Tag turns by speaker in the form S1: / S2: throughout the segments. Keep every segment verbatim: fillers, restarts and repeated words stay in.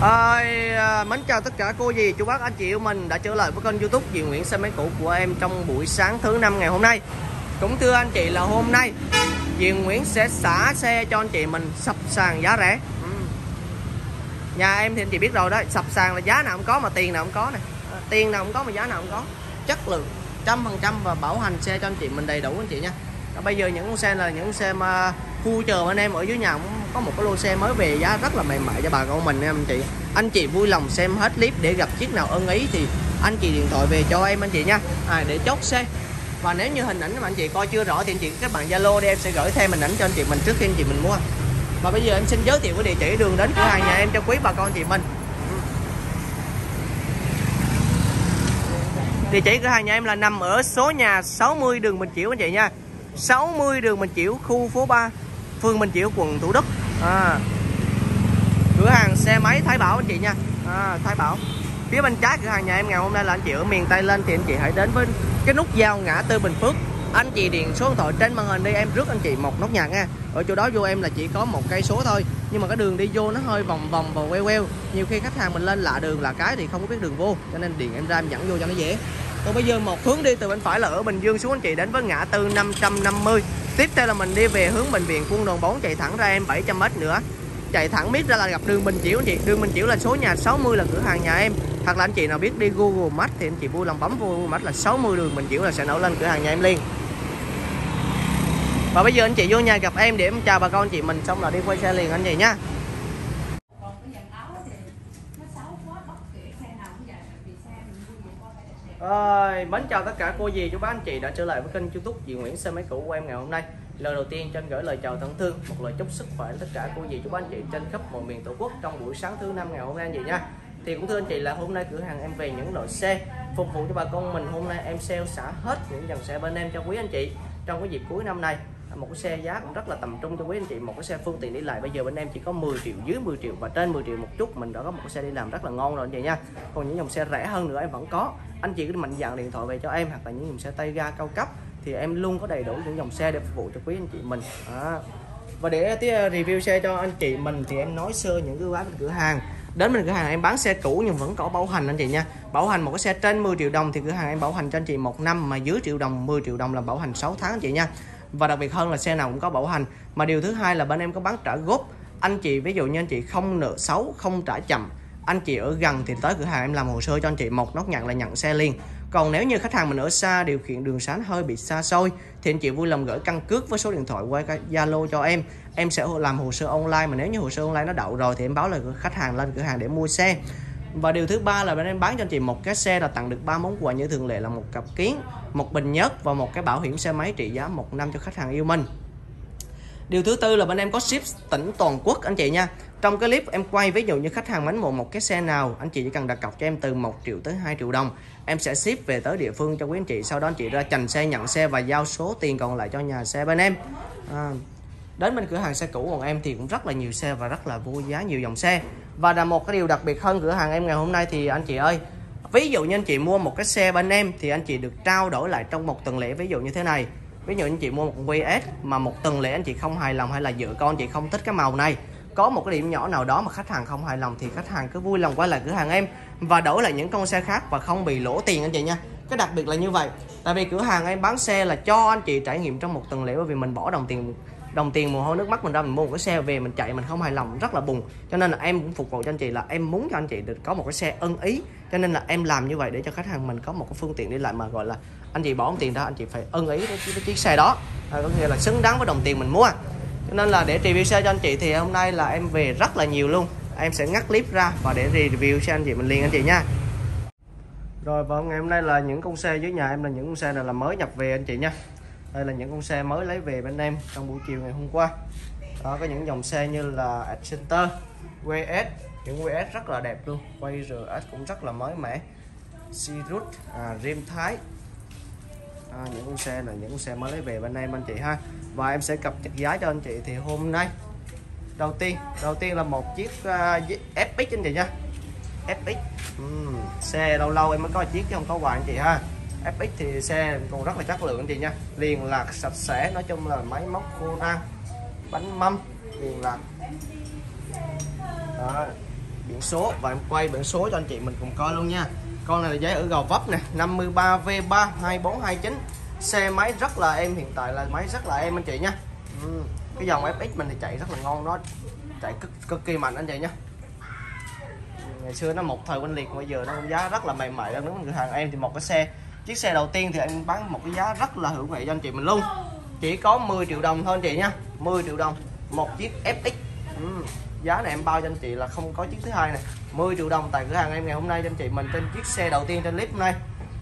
S1: À, mến chào tất cả cô dì, chú bác, anh chị yêu mình đã trở lại với kênh YouTube Diệu Nguyễn xe máy cũ của em trong buổi sáng thứ năm ngày hôm nay. Cũng thưa anh chị là hôm nay Diệu Nguyễn sẽ xả xe cho anh chị mình sập sàn giá rẻ. ừ. Nhà em thì anh chị biết rồi đó, sập sàn là giá nào cũng có mà tiền nào cũng có này, tiền nào cũng có mà giá nào cũng có, chất lượng trăm phần trăm và bảo hành xe cho anh chị mình đầy đủ anh chị nha. Và bây giờ những con xe là những con xe mà khu chờ anh em ở dưới nhà cũng có một cái lô xe mới về giá rất là mềm mại cho bà con mình em anh chị. Anh chị vui lòng xem hết clip để gặp chiếc nào ưng ý thì anh chị điện thoại về cho em anh chị nha, à, để chốt xe. Và nếu như hình ảnh mà anh chị coi chưa rõ thì anh chị các bạn Zalo đi, em sẽ gửi thêm hình ảnh cho anh chị mình trước khi anh chị mình mua. Và bây giờ em xin giới thiệu cái địa chỉ đường đến cửa hàng nhà em cho quý bà con chị mình. Địa chỉ cửa hàng nhà em là nằm ở số nhà sáu mươi đường Bình Chiểu anh chị nha. sáu mươi đường Bình Chiểu, khu phố ba, phường Bình Chiểu, quận Thủ Đức. À, cửa hàng xe máy Thái Bảo anh chị nha. À, Thái Bảo. Phía bên trái cửa hàng nhà em ngày hôm nay là anh chị ở miền Tây lên thì anh chị hãy đến với cái nút giao ngã tư Bình Phước. Anh chị điền số điện thoại trên màn hình đi, em rước anh chị một nốt nhạc nha. Ở chỗ đó vô em là chỉ có một cây số thôi, nhưng mà cái đường đi vô nó hơi vòng vòng và queo queo. Nhiều khi khách hàng mình lên lạ đường lạ cái thì không có biết đường vô, cho nên điền em ra em dẫn vô cho nó dễ. Còn bây giờ một hướng đi từ bên phải là ở Bình Dương xuống anh chị đến với ngã tư năm trăm năm mươi. Tiếp theo là mình đi về hướng bệnh viện Quân đoàn bốn, chạy thẳng ra em bảy trăm mét nữa. Chạy thẳng miết ra là gặp đường Bình Chiểu anh chị. Đường Bình Chiểu là số nhà sáu mươi là cửa hàng nhà em. Hoặc là anh chị nào biết đi Google Maps thì anh chị vui lòng bấm vô Google Maps là sáu mươi đường Bình Chiểu là sẽ nổi lên cửa hàng nhà em liền. Và bây giờ anh chị vô nhà gặp em để em chào bà con anh chị mình xong là đi quay xe liền anh chị nha. Rồi, mến chào tất cả cô dì, chú bác, anh chị đã trở lại với kênh YouTube Diệu Nguyễn xe máy cũ của em ngày hôm nay. Lời đầu tiên trên gửi lời chào thân thương, một lời chúc sức khỏe tất cả cô dì, chú bác, anh chị trên khắp mọi miền Tổ quốc trong buổi sáng thứ năm ngày hôm nay anh chị nha. Thì cũng thưa anh chị là hôm nay cửa hàng em về những loại xe phục vụ cho bà con mình. Hôm nay em sale xả hết những dòng xe bên em cho quý anh chị trong cái dịp cuối năm này. Một cái xe giá cũng rất là tầm trung cho quý anh chị, một cái xe phương tiện đi lại bây giờ bên em chỉ có mười triệu, dưới mười triệu và trên mười triệu một chút mình đã có một cái xe đi làm rất là ngon rồi anh chị nha. Còn những dòng xe rẻ hơn nữa em vẫn có, anh chị cứ mạnh dạn điện thoại về cho em, hoặc là những dòng xe tay ga cao cấp thì em luôn có đầy đủ những dòng xe để phục vụ cho quý anh chị mình. À, và để review xe cho anh chị mình thì em nói sơ những cái bên cửa hàng. Đến bên cửa hàng em bán xe cũ nhưng vẫn có bảo hành anh chị nha. Bảo hành một cái xe trên mười triệu đồng thì cửa hàng em bảo hành cho anh chị một năm, mà dưới triệu đồng, mười triệu đồng là bảo hành sáu tháng anh chị nha. Và đặc biệt hơn là xe nào cũng có bảo hành. Mà điều thứ hai là bên em có bán trả góp. Anh chị ví dụ như anh chị không nợ xấu, không trả chậm, anh chị ở gần thì tới cửa hàng em làm hồ sơ cho anh chị một nốt nhạc là nhận xe liền. Còn nếu như khách hàng mình ở xa, điều khiển đường xá hơi bị xa xôi thì anh chị vui lòng gửi căn cước với số điện thoại qua Zalo cho em. Em sẽ làm hồ sơ online, mà nếu như hồ sơ online nó đậu rồi thì em báo là khách hàng lên cửa hàng để mua xe. Và điều thứ ba là bên em bán cho anh chị một cái xe là tặng được ba món quà như thường lệ là một cặp kiến, một bình nhớt và một cái bảo hiểm xe máy trị giá một năm cho khách hàng yêu mình. Điều thứ tư là bên em có ship tỉnh toàn quốc anh chị nha. Trong cái clip em quay ví dụ như khách hàng mến mộ một cái xe nào, anh chị chỉ cần đặt cọc cho em từ một triệu tới hai triệu đồng, em sẽ ship về tới địa phương cho quý anh chị. Sau đó anh chị ra chành xe, nhận xe và giao số tiền còn lại cho nhà xe bên em. À, đến bên cửa hàng xe cũ của em thì cũng rất là nhiều xe và rất là vô giá, nhiều dòng xe. Và là một cái điều đặc biệt hơn cửa hàng em ngày hôm nay thì anh chị ơi, ví dụ như anh chị mua một cái xe bên em thì anh chị được trao đổi lại trong một tuần lễ. Ví dụ như thế này, ví dụ anh chị mua một vê ét mà một tuần lễ anh chị không hài lòng, hay là vợ con chị không thích cái màu này, có một cái điểm nhỏ nào đó mà khách hàng không hài lòng thì khách hàng cứ vui lòng quay lại cửa hàng em và đổi lại những con xe khác và không bị lỗ tiền anh chị nha. Cái đặc biệt là như vậy, tại vì cửa hàng em bán xe là cho anh chị trải nghiệm trong một tuần lễ, bởi vì mình bỏ đồng tiền đồng tiền mồ hôi nước mắt mình ra, mình mua một cái xe về mình chạy mình không hài lòng rất là buồn. Cho nên là em cũng phục vụ cho anh chị là em muốn cho anh chị được có một cái xe ưng ý, cho nên là em làm như vậy để cho khách hàng mình có một cái phương tiện đi lại mà gọi là anh chị bỏ tiền ra anh chị phải ưng ý với chiếc xe đó, à, có nghĩa là xứng đáng với đồng tiền mình mua. Cho nên là để review xe cho anh chị thì hôm nay là em về rất là nhiều luôn, em sẽ ngắt clip ra và để review xe anh chị mình liền anh chị nha. Rồi và ngày hôm nay là những con xe dưới nhà em là những con xe này là mới nhập về anh chị nha. Đây là những con xe mới lấy về bên em trong buổi chiều ngày hôm qua. Đó, có những dòng xe như là Accenter, vê ét, những vê ét rất là đẹp luôn, quay rờ ét cũng rất là mới mẻ, Sirius, à, Rim Thái. À, những con xe là những con xe mới lấy về bên em anh chị ha. Và em sẽ cập nhật giá cho anh chị thì hôm nay đầu tiên đầu tiên là một chiếc uh, ép ích anh chị nha. ép ích uhm, xe lâu lâu em mới có một chiếc chứ không có hoài anh chị ha. ép ích thì xe còn rất là chất lượng anh chị nha, liền lạc sạch sẽ, nói chung là máy móc khô rang, bánh mâm liền lạc. Đó, biển số và em quay biển số cho anh chị mình cùng coi luôn nha. Con này là giấy ở Gò Vấp nè, năm mươi ba V ba hai bốn hai chín. Xe máy rất là êm, hiện tại là máy rất là êm anh chị nha. Ừ. Cái dòng ép ích mình thì chạy rất là ngon, nó chạy cực, cực kỳ mạnh anh chị nha. Ngày xưa nó một thời oanh liệt, bây giờ nó giá rất là mềm mại. Nếu cửa hàng em thì một cái xe, chiếc xe đầu tiên thì em bán một cái giá rất là hữu nghị cho anh chị mình luôn, chỉ có mười triệu đồng thôi anh chị nha. Mười triệu đồng một chiếc ép ích. Ừ. Giá này em bao cho anh chị là không có chiếc thứ hai này. Mười triệu đồng tại cửa hàng em ngày hôm nay cho anh chị mình trên chiếc xe đầu tiên trên clip hôm nay.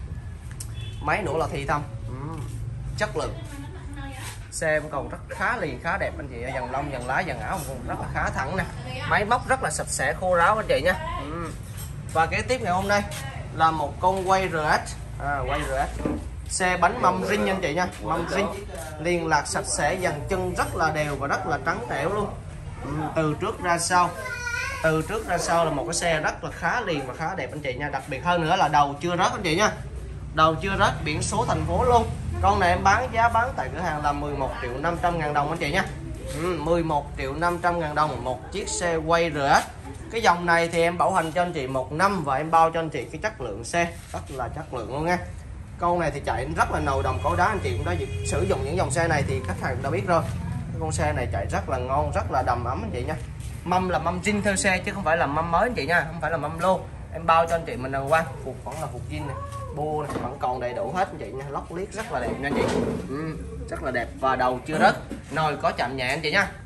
S1: Máy nữa là thì thầm. Ừ. Chất lượng xe em còn rất khá liền, khá đẹp anh chị. Dàn lông, dàn lá, dàn áo cũng rất là khá thẳng nè. Máy móc rất là sạch sẽ, khô ráo anh chị nha. Ừ. Và kế tiếp ngày hôm nay là một con quay rờ ét. À, quay rờ ét xe bánh mâm ring anh chị nha, mâm ring liên lạc sạch sẽ, dàn chân rất là đều và rất là trắng trẻo luôn. Ừ. Từ trước ra sau, từ trước ra sau là một cái xe rất là khá liền và khá đẹp anh chị nha. Đặc biệt hơn nữa là đầu chưa rớt anh chị nha, đầu chưa rớt, biển số thành phố luôn. Con này em bán giá bán tại cửa hàng là mười một triệu năm trăm ngàn đồng anh chị nha. Ừ, mười một triệu năm trăm ngàn đồng một chiếc xe quay rờ ét. Cái dòng này thì em bảo hành cho anh chị một năm và em bao cho anh chị cái chất lượng xe rất là chất lượng luôn nha. Con này thì chạy rất là nồi đồng cổ đá, anh chị cũng đã sử dụng những dòng xe này thì khách hàng đã biết rồi. Cái con xe này chạy rất là ngon, rất là đầm ấm anh chị nha. Mâm là mâm zin theo xe chứ không phải là mâm mới anh chị nha, không phải là mâm lô. Em bao cho anh chị mình đàng hoàng, phục vẫn là phục zin này, bô này vẫn còn đầy đủ hết anh chị nha. Lóc liếc rất là đẹp nha anh chị. Ừ, rất là đẹp và đầu chưa rớt, nồi có chạm nhẹ anh chị nha.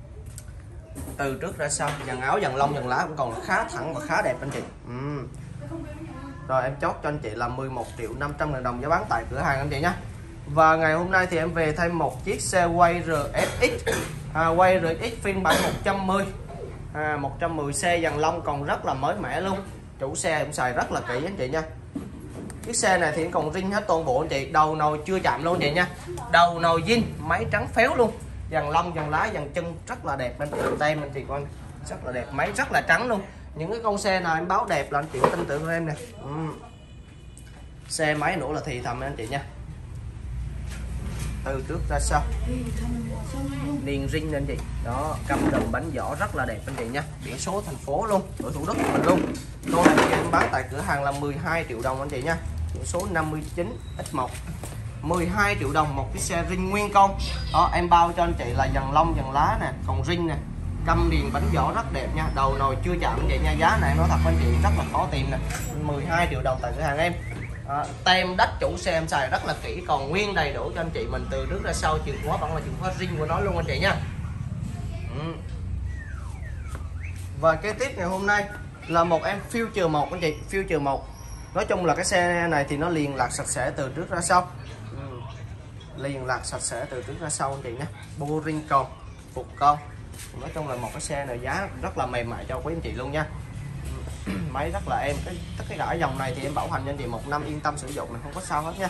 S1: Từ trước ra sau, dàn áo, dàn lông, dàn lá cũng còn khá thẳng và khá đẹp anh chị. Ừ. Rồi em chốt cho anh chị là mười một triệu năm trăm ngàn đồng giá bán tại cửa hàng anh chị nhé. Và ngày hôm nay thì em về thêm một chiếc xe quay rờ ét ích, à, quay rờ ét ích phiên bản một trăm mười, à, một trăm mười. Xe dàn lông còn rất là mới mẻ luôn, chủ xe em xài rất là kỹ anh chị nha. Chiếc xe này thì còn ring hết toàn bộ anh chị, đầu nồi chưa chạm luôn anh chị nha, đầu nồi zin, máy trắng phéo luôn, dàn lông, dàn lá, dàn chân rất là đẹp anh chị. Tem anh chị coi rất là đẹp, máy rất là trắng luôn. Những cái con xe nào em báo đẹp là anh chị tin tưởng em nè. Ừ. Xe máy nữa là thì thầm anh chị nha. Từ trước ra sau liền ring anh chị đó, căm đầm bánh vỏ rất là đẹp anh chị nha. Biển số thành phố luôn, ở Thủ Đức mình luôn. Con này em bán tại cửa hàng là mười hai triệu đồng anh chị nha. Biển số năm mươi chín X một, mười hai triệu đồng một cái xe ring nguyên con đó. Em bao cho anh chị là dàn lông, dàn lá nè, còn ring nè, căm liền bánh vỏ rất đẹp nha, đầu nồi chưa chạm anh chị nha. Giá này nói thật anh chị rất là khó tìm nè, mười hai triệu đồng tại cửa hàng em. À, tem đất chủ xe em xài rất là kỹ, còn nguyên đầy đủ cho anh chị mình từ trước ra sau, chìa khóa vẫn là chìa khóa ring của nó luôn anh chị nha. Ừ. Và kế tiếp ngày hôm nay là một em Future một anh chị, Future một. Nói chung là cái xe này thì nó liền lạc sạch sẽ từ trước ra sau. Ừ. Liền lạc sạch sẽ từ trước ra sau anh chị nhé, bô ring còn, phục con. Nói chung là một cái xe này giá rất là mềm mại cho quý anh chị luôn nha. Máy rất là êm, cái tất cái cả dòng này thì em bảo hành cho anh chị một năm, yên tâm sử dụng này, không có sao hết nha.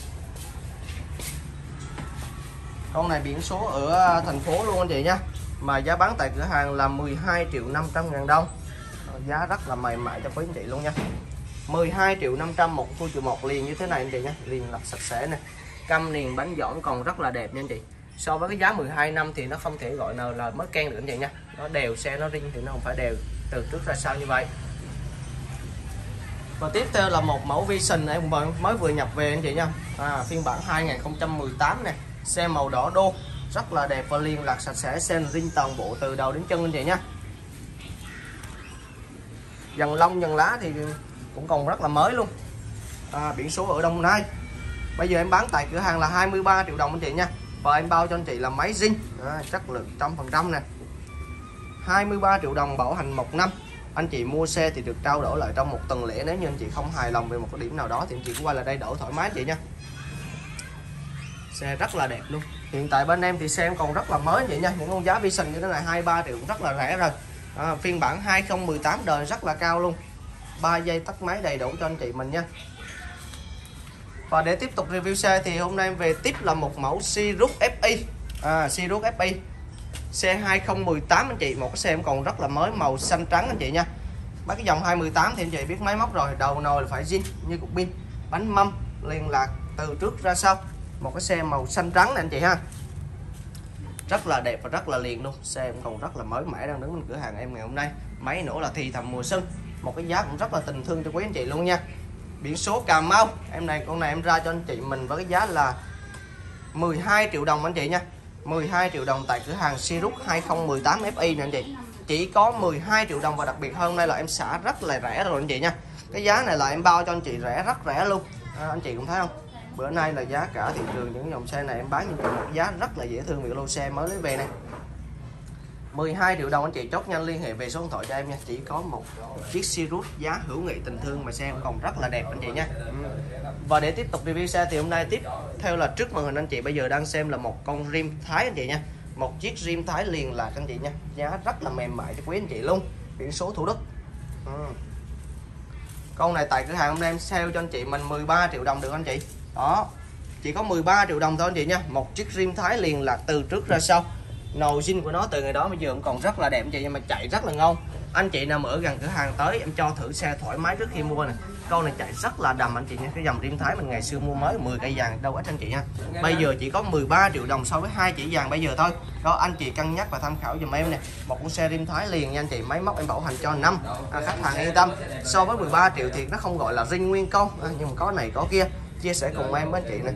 S1: Con này biển số ở thành phố luôn anh chị nha, mà giá bán tại cửa hàng là mười hai triệu năm trăm ngàn đồng. Giá rất là mềm mại cho quý anh chị luôn nha. Mười hai triệu năm trăm một Future một liền như thế này anh chị nha, liền lạc sạch sẽ nè, căm liền bánh giỏn còn rất là đẹp nha anh chị. So với cái giá mười hai năm thì nó không thể gọi nào là mới ken được anh chị nha. Nó đều, xe nó ring thì nó không phải đều từ trước ra sau như vậy. Và tiếp theo là một mẫu Vision em mới vừa nhập về anh chị nha. À, phiên bản hai không một tám nè, xe màu đỏ đô rất là đẹp và liền lạc sạch sẽ, xe ring toàn bộ từ đầu đến chân anh chị nha. Dàn lông, dàn lá thì cũng còn rất là mới luôn. À, biển số ở Đồng Nai. Bây giờ em bán tại cửa hàng là hai mươi ba triệu đồng anh chị nha. Và em bao cho anh chị là máy zin, à, chất lượng trăm phần trăm nè. hai mươi ba triệu đồng bảo hành một năm. Anh chị mua xe thì được trao đổi lại trong một tuần lễ. Nếu như anh chị không hài lòng về một cái điểm nào đó thì anh chị cũng qua lại đây đổi thoải mái anh chị nha. Xe rất là đẹp luôn. Hiện tại bên em thì xe em còn rất là mới anh chị nha. Những con giá Vision như thế này hai mươi ba triệu cũng rất là rẻ rồi. À, phiên bản hai không một tám đời rất là cao luôn. ba giây tắt máy đầy đủ cho anh chị mình nha. Và để tiếp tục review xe thì hôm nay em về tiếp là một mẫu Sirius ép i. À, Sirius ép i xe hai không một tám anh chị, một cái xe em còn rất là mới, màu xanh trắng anh chị nha. Mấy cái dòng hai mươi tám thì anh chị biết máy móc rồi, đầu nồi là phải zin như cục pin, bánh mâm liên lạc từ trước ra sau, một cái xe màu xanh trắng này anh chị ha, rất là đẹp và rất là liền luôn. Xe em còn rất là mới mẻ, đang đứng bên cửa hàng em ngày hôm nay. máy nổ là thì thầm mùa xuân, một cái giá cũng rất là tình thương cho quý anh chị luôn nha. Biển số Cà Mau, em này con này em ra cho anh chị mình với cái giá là mười hai triệu đồng anh chị nha. mười hai triệu đồng tại cửa hàng Sirius hai không một tám F I nè anh chị. Chỉ có mười hai triệu đồng, và đặc biệt hơn đây là em xả rất là rẻ rồi anh chị nha. Cái giá này là em bao cho anh chị rẻ, rất rẻ luôn. À, anh chị cũng thấy không? Bữa nay là giá cả thị trường những dòng xe này em bán cho một giá rất là dễ thương vì lô xe mới lấy về này. mười hai triệu đồng anh chị chốt nhanh liên hệ về số điện thoại cho em nha. Chỉ có một chiếc Sirius giá hữu nghị tình thương mà xe còn rất là đẹp anh chị nha. Và để tiếp tục review xe thì hôm nay tiếp theo là trước màn hình anh chị bây giờ đang xem là một con Rim Thái anh chị nha. Một chiếc Rim Thái liền lạc anh chị nha. Giá rất là mềm mại cho quý anh chị luôn. Biển số Thủ Đức. Ừ. Con này tại cửa hàng hôm nay em sale cho anh chị mình mười ba triệu đồng được anh chị. Đó. Chỉ có mười ba triệu đồng thôi anh chị nha. Một chiếc Rim Thái liền lạc từ trước ra sau. Nồi zin của nó từ ngày đó bây giờ cũng còn rất là đẹp anh chị, nhưng mà chạy rất là ngon. Anh chị nào ở gần cửa hàng tới em cho thử xe thoải mái trước khi mua này. Con này chạy rất là đầm anh chị nha. Cái dòng Rim Thái mình ngày xưa mua mới mười cây vàng đâu ít anh chị nha. Bây giờ chỉ có mười ba triệu đồng so với hai chỉ vàng bây giờ thôi. Đó anh chị cân nhắc và tham khảo dùm em nè. Một con xe Rim Thái liền nha anh chị, máy móc em bảo hành cho năm. À, khách hàng yên tâm. So với mười ba triệu thì nó không gọi là zin nguyên công, à, nhưng mà có này có kia. Chia sẻ cùng em với anh chị nè.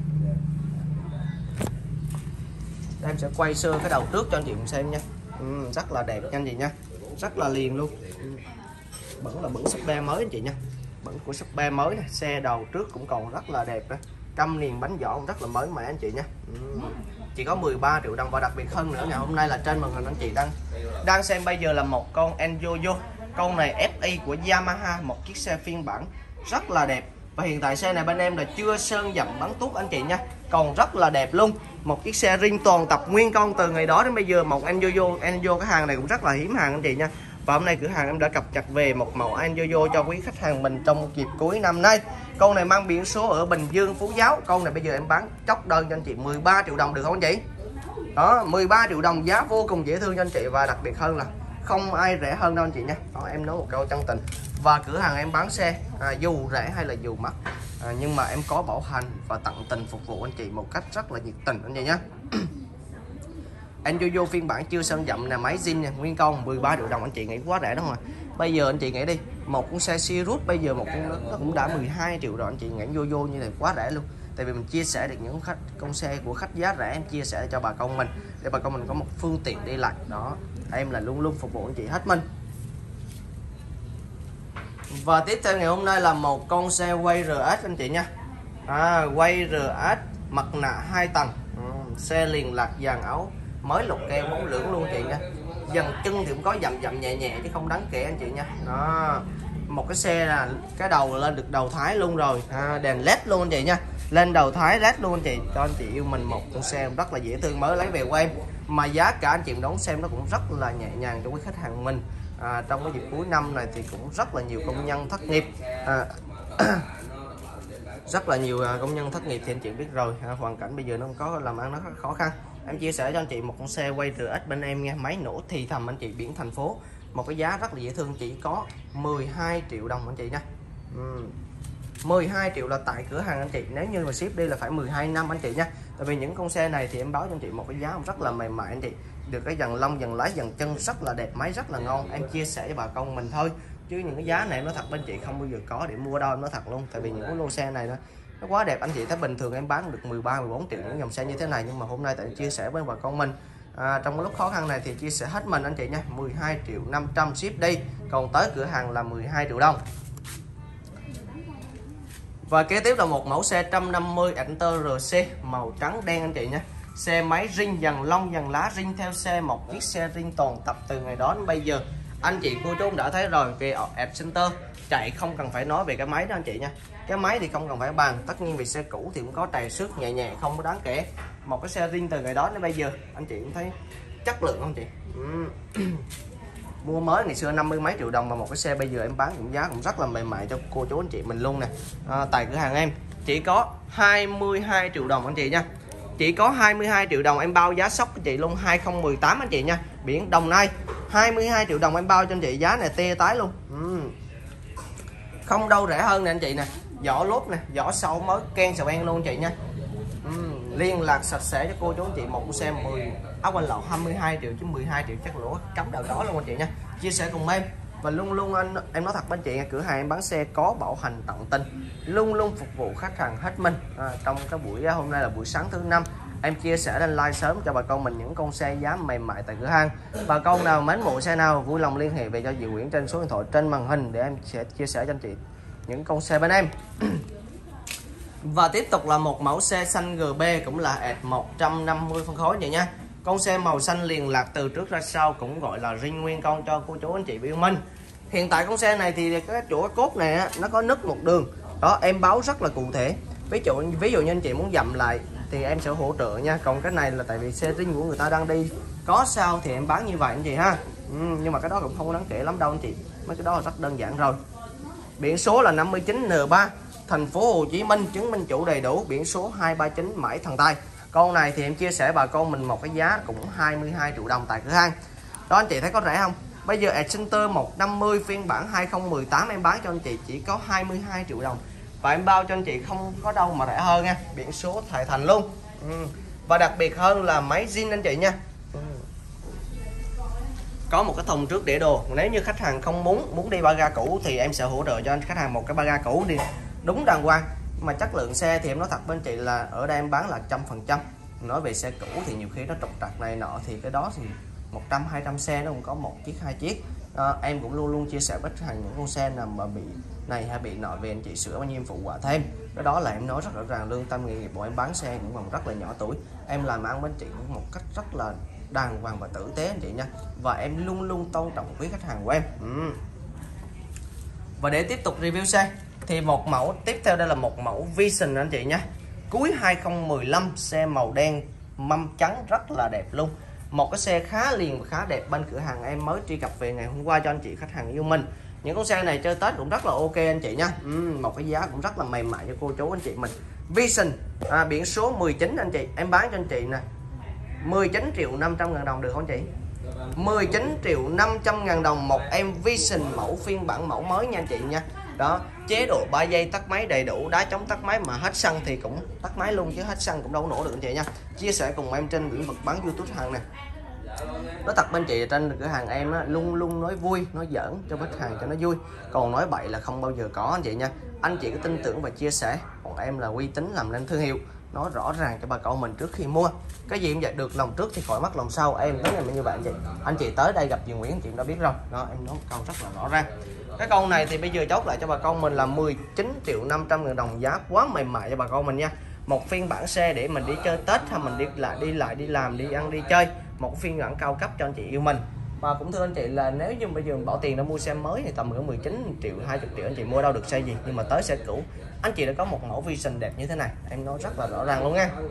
S1: Em sẽ quay sơ cái đầu trước cho anh chị cùng xem nha. Ừ, rất là đẹp nha anh chị nha, rất là liền luôn. Ừ. Vẫn là bẩn súp be mới anh chị nha, bẩn của súp be mới này. Xe đầu trước cũng còn rất là đẹp đó, căm niền bánh vỏ cũng rất là mới mẻ anh chị nha. Ừ. Chỉ có mười ba triệu đồng, và đặc biệt hơn nữa ngày hôm nay là trên màn hình anh chị đang đang xem bây giờ là một con Enjoyo. Con này F I của Yamaha, một chiếc xe phiên bản rất là đẹp. Và hiện tại xe này bên em là chưa sơn dặm bắn tút anh chị nha, còn rất là đẹp luôn. Một chiếc xe rin toàn tập nguyên công từ ngày đó đến bây giờ. Một Enjoyo, Enjoyo cái hàng này cũng rất là hiếm hàng anh chị nha. Và hôm nay cửa hàng em đã cập nhật về một mẫu Enjoyo cho quý khách hàng mình trong dịp cuối năm nay. Con này mang biển số ở Bình Dương, Phú Giáo. Con này bây giờ em bán chốt đơn cho anh chị mười ba triệu đồng được không anh chị? Đó, mười ba triệu đồng giá vô cùng dễ thương cho anh chị, và đặc biệt hơn là không ai rẻ hơn đâu anh chị nha. Đó, em nói một câu chân tình. Và cửa hàng em bán xe à, dù rẻ hay là dù mắc à, nhưng mà em có bảo hành và tận tình phục vụ anh chị một cách rất là nhiệt tình anh chị nhé. Enjoyo phiên bản chưa sơn dặm nè, máy zin nha, nguyên công mười ba triệu đồng anh chị nghĩ quá rẻ đúng không ạ? Bây giờ anh chị nghĩ đi, một con xe Sirius bây giờ một con nó cũng đã mười hai triệu rồi anh chị nghĩ Enjoyo như này quá rẻ luôn. Tại vì mình chia sẻ được những khách con xe của khách giá rẻ, em chia sẻ cho bà con mình để bà con mình có một phương tiện đi lại đó. Em là luôn luôn phục vụ anh chị hết mình. Và tiếp theo ngày hôm nay là một con xe quay rờ ét anh chị nha. À, quay rờ ét mặt nạ hai tầng. Ừ, xe liền lạc dàn áo mới lục keo bóng lưỡng luôn chị nha. Dàn chân thì cũng có dặm dặm nhẹ nhẹ chứ không đáng kể anh chị nha. Đó. Một cái xe là cái đầu lên được đầu thái luôn rồi, à, đèn led luôn anh chị nha. Lên đầu thái led luôn anh chị, cho anh chị yêu mình một con xe rất là dễ thương mới lấy về của em. Mà giá cả anh chị đón xem nó cũng rất là nhẹ nhàng cho quý khách hàng mình. À, trong cái dịp cuối năm này thì cũng rất là nhiều công nhân thất nghiệp, à, rất là nhiều công nhân thất nghiệp thì anh chị biết rồi, à, hoàn cảnh bây giờ nó có làm ăn nó rất khó khăn. Em chia sẻ cho anh chị một con xe quay rờ ét bên em nha, máy nổ thì thầm anh chị, biển thành phố, một cái giá rất là dễ thương, chỉ có mười hai triệu đồng anh chị nha. Ừ. mười hai triệu là tại cửa hàng anh chị, nếu như mà ship đi là phải mười hai năm anh chị nha. Tại vì những con xe này thì em báo cho anh chị một cái giá rất là mềm mại anh chị, được cái dàn lông dàn lái dàn chân rất là đẹp, máy rất là ngon. Em chia sẻ với bà con mình thôi, chứ những cái giá này em nói thật bên chị không bao giờ có để mua đâu, em nói thật luôn. Tại vì những cái lô xe này nó, nó quá đẹp anh chị, thấy bình thường em bán được mười ba mười bốn triệu những dòng xe như thế này, nhưng mà hôm nay tại chia sẻ với bà con mình à, trong cái lúc khó khăn này thì chia sẻ hết mình anh chị nha. Mười hai triệu năm trăm ship đi, còn tới cửa hàng là mười hai triệu đồng. Và kế tiếp là một mẫu xe một trăm năm mươi Enter rờ xê màu trắng đen anh chị nhé. Xe máy rin dàn lông dàn lá rin theo xe, một chiếc xe rin toàn tập từ ngày đó đến bây giờ. Anh chị cô chú cũng đã thấy rồi, về App Center chạy không cần phải nói về cái máy đó anh chị nha. Cái máy thì không cần phải bàn, tất nhiên vì xe cũ thì cũng có trầy xước nhẹ nhẹ không có đáng kể. Một cái xe rin từ ngày đó đến bây giờ anh chị cũng thấy chất lượng không chị? Ừ. Mua mới ngày xưa năm mươi mấy triệu đồng mà một cái xe bây giờ em bán cũng giá cũng rất là mềm mại cho cô chú anh chị mình luôn nè. À, tại cửa hàng em chỉ có hai mươi hai triệu đồng anh chị nha. Chỉ có hai mươi hai triệu đồng em bao giá sốc anh chị luôn, hai không một tám anh chị nha. Biển Đồng Nai hai mươi hai triệu đồng em bao cho anh chị, giá này tê tái luôn. Ừ. Không đâu rẻ hơn nè anh chị nè. Vỏ lốp nè, vỏ sau mới ken sầu en luôn anh chị nha. Ừ. liên lạc sạch sẽ cho cô chú anh chị. Một con xe mười áo quanh lậu hai mươi hai triệu chứ mười hai triệu chắc lỗ cắm đầu đó luôn anh chị nha. Chia sẻ cùng em. Và luôn luôn anh em nói thật với anh chị, cửa hàng em bán xe có bảo hành tận tình, luôn luôn phục vụ khách hàng hết mình. À, trong cái buổi hôm nay là buổi sáng thứ năm, em chia sẻ lên like sớm cho bà con mình những con xe giá mềm mại tại cửa hàng. Bà con nào mến mộ xe nào vui lòng liên hệ về cho chị Nguyễn trên số điện thoại trên màn hình để em sẽ chia sẻ cho anh chị những con xe bên em. Và tiếp tục là một mẫu xe xanh giê bê, cũng là ét một trăm năm mươi phân khối vậy nha. Con xe màu xanh liền lạc từ trước ra sau, cũng gọi là zin nguyên con cho cô chú anh chị yêu mến. Hiện tại con xe này thì cái chỗ cái cốt này á, nó có nứt một đường đó, em báo rất là cụ thể. Ví dụ ví dụ như anh chị muốn dặm lại thì em sẽ hỗ trợ nha. Còn cái này là tại vì xe zin của người ta đang đi, có sao thì em bán như vậy anh chị ha. Ừ, nhưng mà cái đó cũng không đáng kể lắm đâu anh chị, mấy cái đó là rất đơn giản rồi. Biển số là năm mươi chín N ba, thành phố Hồ Chí Minh, chứng minh chủ đầy đủ, biển số hai ba chín Mãi Thần Tài. Con này thì em chia sẻ bà con mình một cái giá cũng hai mươi hai triệu đồng tại cửa hàng. Đó anh chị thấy có rẻ không? Bây giờ Excenter một năm mươi phiên bản hai không một tám em bán cho anh chị chỉ có hai mươi hai triệu đồng. Và em bao cho anh chị không có đâu mà rẻ hơn nha. Biển số Thái Thành luôn. Ừ. Và đặc biệt hơn là máy zin anh chị nha. Ừ. Có một cái thùng trước để đồ. Nếu như khách hàng không muốn muốn đi ba ga cũ thì em sẽ hỗ trợ cho anh khách hàng một cái ba ga cũ đi đúng đàng hoàng. Mà chất lượng xe thì em nói thật với anh chị là ở đây em bán là trăm phần trăm. Nói về xe cũ thì nhiều khi nó trục trặc này nọ thì cái đó thì một trăm hai trăm xe nó cũng có một chiếc hai chiếc. À, em cũng luôn luôn chia sẻ với khách hàng những con xe nào mà bị này hay bị nọ về anh chị sửa bao nhiêu phụ quả thêm. Cái đó là em nói rất rõ ràng, lương tâm nghề nghiệp của em bán xe cũng còn rất là nhỏ tuổi, em làm ăn với anh chị một cách rất là đàng hoàng và tử tế anh chị nha. Và em luôn luôn tôn trọng quý khách hàng của em. Ừ. Và để tiếp tục review xe thì một mẫu tiếp theo đây là một mẫu Vision anh chị nhé. Cuối hai không một lăm, xe màu đen mâm trắng rất là đẹp luôn. Một cái xe khá liền và khá đẹp, bên cửa hàng em mới truy cập về ngày hôm qua cho anh chị khách hàng yêu mình. Những con xe này chơi Tết cũng rất là ok anh chị nha. uhm, Một cái giá cũng rất là mềm mại cho cô chú anh chị mình. Vision à, biển số mười chín anh chị, em bán cho anh chị nè mười chín triệu năm trăm ngàn đồng được không chị? mười chín triệu năm trăm ngàn đồng một em Vision mẫu phiên bản mẫu mới nha anh chị nha. Đó, chế độ ba giây tắt máy đầy đủ, đá chống tắt máy, mà hết xăng thì cũng tắt máy luôn chứ hết xăng cũng đâu nổ được anh chị nha. Chia sẻ cùng em trên lĩnh vực bán YouTube hàng nè. Nói thật bên chị, trên cửa hàng em á, luôn luôn nói vui, nói giỡn cho khách hàng cho nó vui, còn nói bậy là không bao giờ có anh chị nha. Anh chị cứ tin tưởng và chia sẻ, còn em là uy tín làm nên thương hiệu, nói rõ ràng cho bà con mình trước khi mua. Cái gì em dạy được lòng trước thì khỏi mất lòng sau, em nói là như vậy anh chị. Anh chị tới đây gặp chị Nguyễn anh chị đã biết rồi đó, em nói một câu rất là rõ ràng. Cái con này thì bây giờ chốt lại cho bà con mình là mười chín triệu năm trăm ngàn đồng, giá quá mềm mại cho bà con mình nha. Một phiên bản xe để mình đi chơi Tết hay mình đi lại đi lại đi làm đi ăn đi chơi, một phiên bản cao cấp cho anh chị yêu mình. Và cũng thưa anh chị là nếu như bây giờ bỏ tiền ra mua xe mới thì tầm cỡ mười chín triệu hai mươi triệu anh chị mua đâu được xe gì, nhưng mà tới xe cũ anh chị đã có một mẫu Vision đẹp như thế này, em nói rất là rõ ràng luôn nha.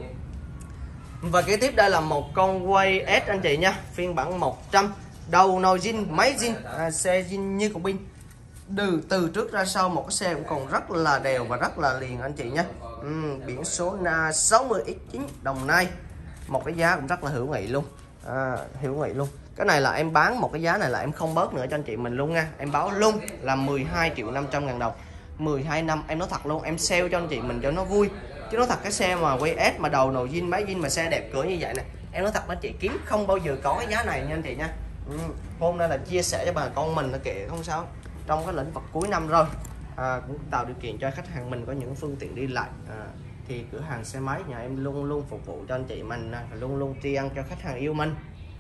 S1: Và kế tiếp đây là một con Way S anh chị nha, phiên bản một trăm, đầu nồi zin, máy zin, à, xe zin như của pin. Từ từ trước ra sau một cái xe cũng còn rất là đều và rất là liền anh chị nhé. uhm, Biển số na sáu mươi x chín Đồng Nai, một cái giá cũng rất là hữu nghị luôn, à, hữu nghị luôn. Cái này là em bán một cái giá này là em không bớt nữa cho anh chị mình luôn nha, em báo luôn là mười hai triệu năm trăm ngàn đồng, mười hai năm. Em nói thật luôn, em sale cho anh chị mình cho nó vui, chứ nói thật cái xe mà Way S mà đầu nồi zin máy zin mà xe đẹp cửa như vậy này, em nói thật anh chị kiếm không bao giờ có cái giá này nha anh chị nha. uhm, Hôm nay là chia sẻ cho bà con mình là kệ không sao, trong cái lĩnh vực cuối năm rồi, à, cũng tạo điều kiện cho khách hàng mình có những phương tiện đi lại, à, thì cửa hàng xe máy nhà em luôn luôn phục vụ cho anh chị mình, à, luôn luôn tri ân cho khách hàng yêu mình.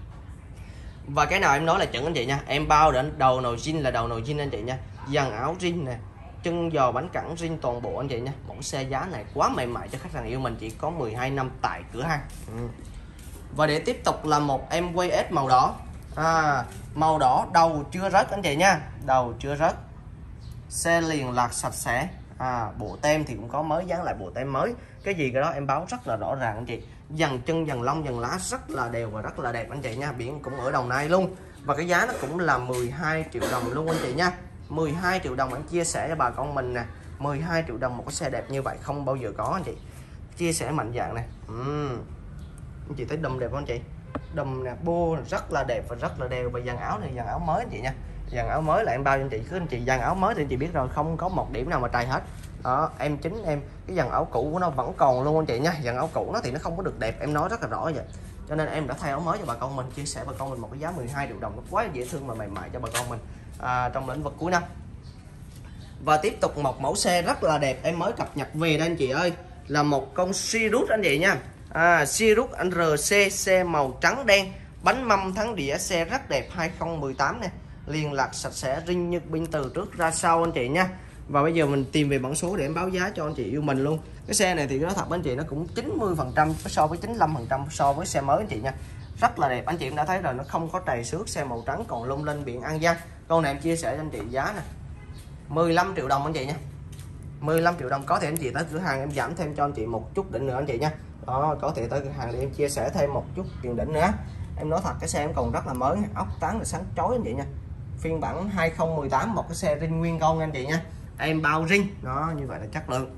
S1: Và cái nào em nói là chuẩn anh chị nha, em bao đến đầu nồi zin là đầu nồi zin anh chị nha, dàn áo zin nè, chân giò bánh cẳng zin toàn bộ anh chị nha. Mẫu xe giá này quá mềm mại cho khách hàng yêu mình, chỉ có mười hai năm tại cửa hàng. ừ. Và để tiếp tục là một em Way S màu đỏ, à, màu đỏ đầu chưa rớt anh chị nha, đầu chưa rớt, xe liền lạc sạch sẽ, à, bộ tem thì cũng có mới, dán lại bộ tem mới, cái gì cái đó em báo rất là rõ ràng anh chị. Dàn chân dàn lông dàn lá rất là đều và rất là đẹp anh chị nha, biển cũng ở Đồng Nai luôn. Và cái giá nó cũng là mười hai triệu đồng luôn anh chị nha, mười hai triệu đồng em chia sẻ cho bà con mình nè, mười hai triệu đồng một cái xe đẹp như vậy không bao giờ có anh chị. Chia sẻ mạnh dạng này, uhm. anh chị thấy đùm đẹp không anh chị, đùm nè, bô rất là đẹp và rất là đều. Và dàn áo này dàn áo mới anh chị nha, dàn áo mới là em bao cho anh chị, cứ anh chị dàn áo mới thì anh chị biết rồi, không có một điểm nào mà trầy hết. Đó, em chính em cái dàn áo cũ của nó vẫn còn luôn anh chị nha. Dàn áo cũ nó thì nó không có được đẹp, em nói rất là rõ vậy. Cho nên em đã thay áo mới cho bà con mình, chia sẻ bà con mình một cái giá mười hai triệu đồng, nó quá dễ thương mà mềm mại cho bà con mình à, trong lĩnh vực cuối năm. Và tiếp tục một mẫu xe rất là đẹp em mới cập nhật về đây anh chị ơi, là một con Sirius anh chị nha. à, Sirius en rờ xê, xe màu trắng đen, bánh mâm thắng đĩa, xe rất đẹp, hai không một tám nè, liền lạc sạch sẽ, ring như pin từ trước ra sau anh chị nha. Và bây giờ mình tìm về bản số để em báo giá cho anh chị yêu mình luôn. Cái xe này thì nó thật anh chị, nó cũng chín mươi phần trăm so với chín mươi lăm phần trăm so với xe mới anh chị nha. Rất là đẹp, anh chị cũng đã thấy rồi, nó không có trầy xước, xe màu trắng còn lung linh biển An Giang. Con này em chia sẻ cho anh chị giá nè mười lăm triệu đồng anh chị nha. mười lăm triệu đồng, có thể anh chị tới cửa hàng em giảm thêm cho anh chị một chút đỉnh nữa anh chị nha. Đó, có thể tới cửa hàng để em chia sẻ thêm một chút tiền đỉnh nữa. Em nói thật cái xe em còn rất là mới, ốc tán là sáng chói anh chị nha. Phiên bản hai không một tám, một cái xe ring nguyên con anh chị nha. Em bao ring, đó như vậy là chất lượng.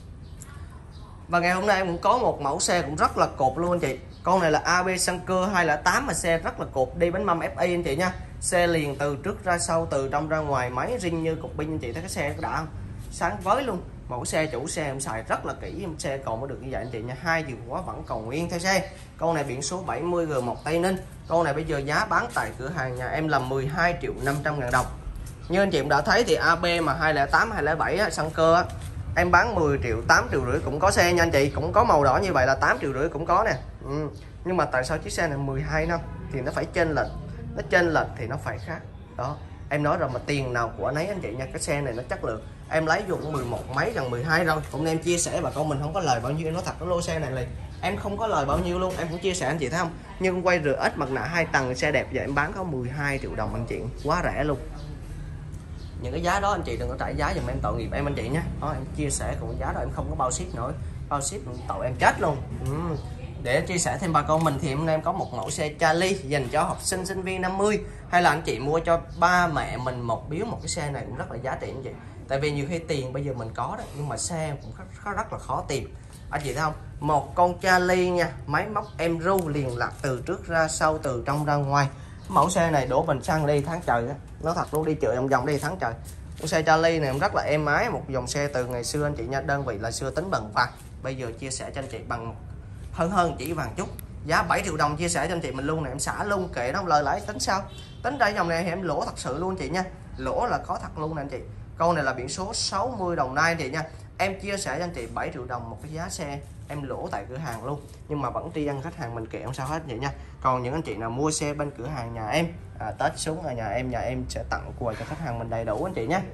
S1: Và ngày hôm nay em cũng có một mẫu xe cũng rất là cột luôn anh chị. Con này là a bê xăng cơ hai không tám mà xe rất là cột, đi bánh mâm ép i anh chị nha. Xe liền từ trước ra sau, từ trong ra ngoài, máy ring như cục pin anh chị thấy cái xe có đã không? Sáng với luôn. Mẫu xe chủ xe em xài rất là kỹ, em xe còn mới được như vậy anh chị nha. Hai chìa khóa vẫn còn nguyên theo xe. Con này biển số bảy mươi G một Tây Ninh. Con này bây giờ giá bán tại cửa hàng nhà em là mười hai triệu năm trăm ngàn đồng. Như anh chị cũng đã thấy thì a bê mà hai không tám hai không bảy á, xăng cơ á, em bán mười triệu, tám triệu rưỡi cũng có xe nha anh chị, cũng có màu đỏ như vậy là tám triệu rưỡi cũng có nè. Ừ. Nhưng mà tại sao chiếc xe này mười hai năm thì nó phải chênh lệch, nó chênh lệch thì nó phải khác. Đó, em nói rồi mà tiền nào của nấy anh chị nha, cái xe này nó chất lượng. Em lấy vô cũng mười một mấy gần mười hai rồi. Hôm nay em chia sẻ bà con mình không có lời bao nhiêu, em nói thật, cái lô xe này là em không có lời bao nhiêu luôn, em cũng chia sẻ anh chị thấy không. Nhưng quay rờ ét mặt nạ hai tầng xe đẹp vậy em bán có mười hai triệu đồng anh chị, quá rẻ luôn. Những cái giá đó anh chị đừng có trả giá giùm em, tội nghiệp em anh chị nhé. Đó, em chia sẻ cùng giá đó em không có bao ship nổi, bao ship tội em chết luôn. Ừ. Để chia sẻ thêm bà con mình thì hôm nay em có một mẫu xe Charlie dành cho học sinh sinh viên năm mươi, hay là anh chị mua cho ba mẹ mình một biếu, một cái xe này cũng rất là giá trị anh chị. Tại vì nhiều khi tiền bây giờ mình có đó, nhưng mà xe cũng rất, rất, rất là khó tìm anh chị thấy không. Một con Charlie nha, máy móc em ru liền lạc từ trước ra sau, từ trong ra ngoài. Mẫu xe này đổ bình xăng đi tháng trời á, nó thật luôn, đi chợ vòng vòng đi tháng trời. Con xe Charlie này rất là êm ái, một dòng xe từ ngày xưa anh chị nha. Đơn vị là xưa tính bằng vàng, bây giờ chia sẻ cho anh chị bằng hơn hơn chỉ vàng chút. Giá bảy triệu đồng chia sẻ cho anh chị mình luôn này, em xả luôn kệ nó, lời lãi tính sao. Tính ra dòng này thì em lỗ thật sự luôn chị nha, lỗ là có thật luôn nè anh chị. Con này là biển số sáu mươi Đồng Nai anh chị nha. Em chia sẻ cho anh chị bảy triệu đồng một cái giá xe, em lỗ tại cửa hàng luôn, nhưng mà vẫn tri ân khách hàng mình kệ không sao hết vậy nha. Còn những anh chị nào mua xe bên cửa hàng nhà em, à, Tết xuống ở nhà em, nhà em sẽ tặng quà cho khách hàng mình đầy đủ anh chị nhé.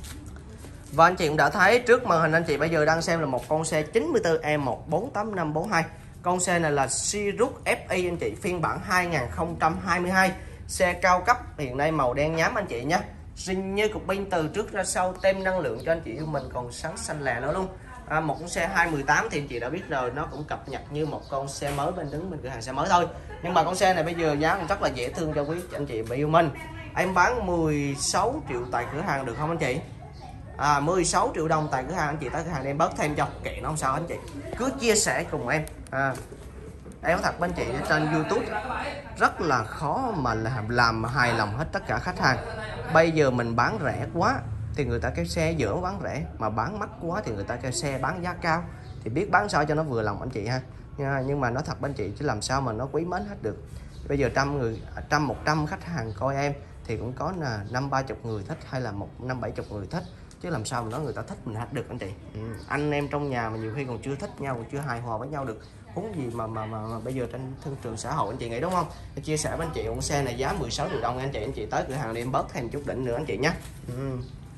S1: Và anh chị cũng đã thấy trước màn hình anh chị bây giờ đang xem là một con xe chín mươi tư E một bốn tám năm bốn hai. Con xe này là Sirius ép i anh chị, phiên bản hai không hai hai. Xe cao cấp hiện nay màu đen nhám anh chị nhé. Ring như cục pin từ trước ra sau, tem năng lượng cho anh chị yêu mình còn sáng xanh lè nữa luôn. À, một con xe hai một tám thì anh chị đã biết rồi, nó cũng cập nhật như một con xe mới bên đứng bên cửa hàng xe mới thôi. Nhưng mà con xe này bây giờ giá cũng rất là dễ thương cho quý anh chị yêu mình. Em bán mười sáu triệu tại cửa hàng được không anh chị? À, mười sáu triệu đồng tại cửa hàng, anh chị tới cửa hàng em bớt thêm cho, kệ nó không sao anh chị, cứ chia sẻ cùng em. À, em thật bên chị trên YouTube rất là khó mà làm, làm hài lòng hết tất cả khách hàng. Bây giờ mình bán rẻ quá thì người ta kêu xe dở bán rẻ, mà bán mắc quá thì người ta kêu xe bán giá cao, thì biết bán sao cho nó vừa lòng anh chị ha. Nhưng mà nói thật bên chị chứ làm sao mà nó quý mến hết được. Bây giờ trăm người, trăm một trăm khách hàng coi em thì cũng có là năm ba chục người thích, hay là một năm bảy chục người thích, chứ làm sao mà nói người ta thích mình hết được anh chị. Ừ. Anh em trong nhà mà nhiều khi còn chưa thích nhau, còn chưa hài hòa với nhau được, huống gì mà mà, mà mà bây giờ trên thương trường xã hội anh chị nghĩ đúng không? Tôi chia sẻ với anh chị con xe này giá mười sáu triệu đồng anh chị, anh chị tới cửa hàng để em bớt thêm chút đỉnh nữa anh chị nhé. Ừ.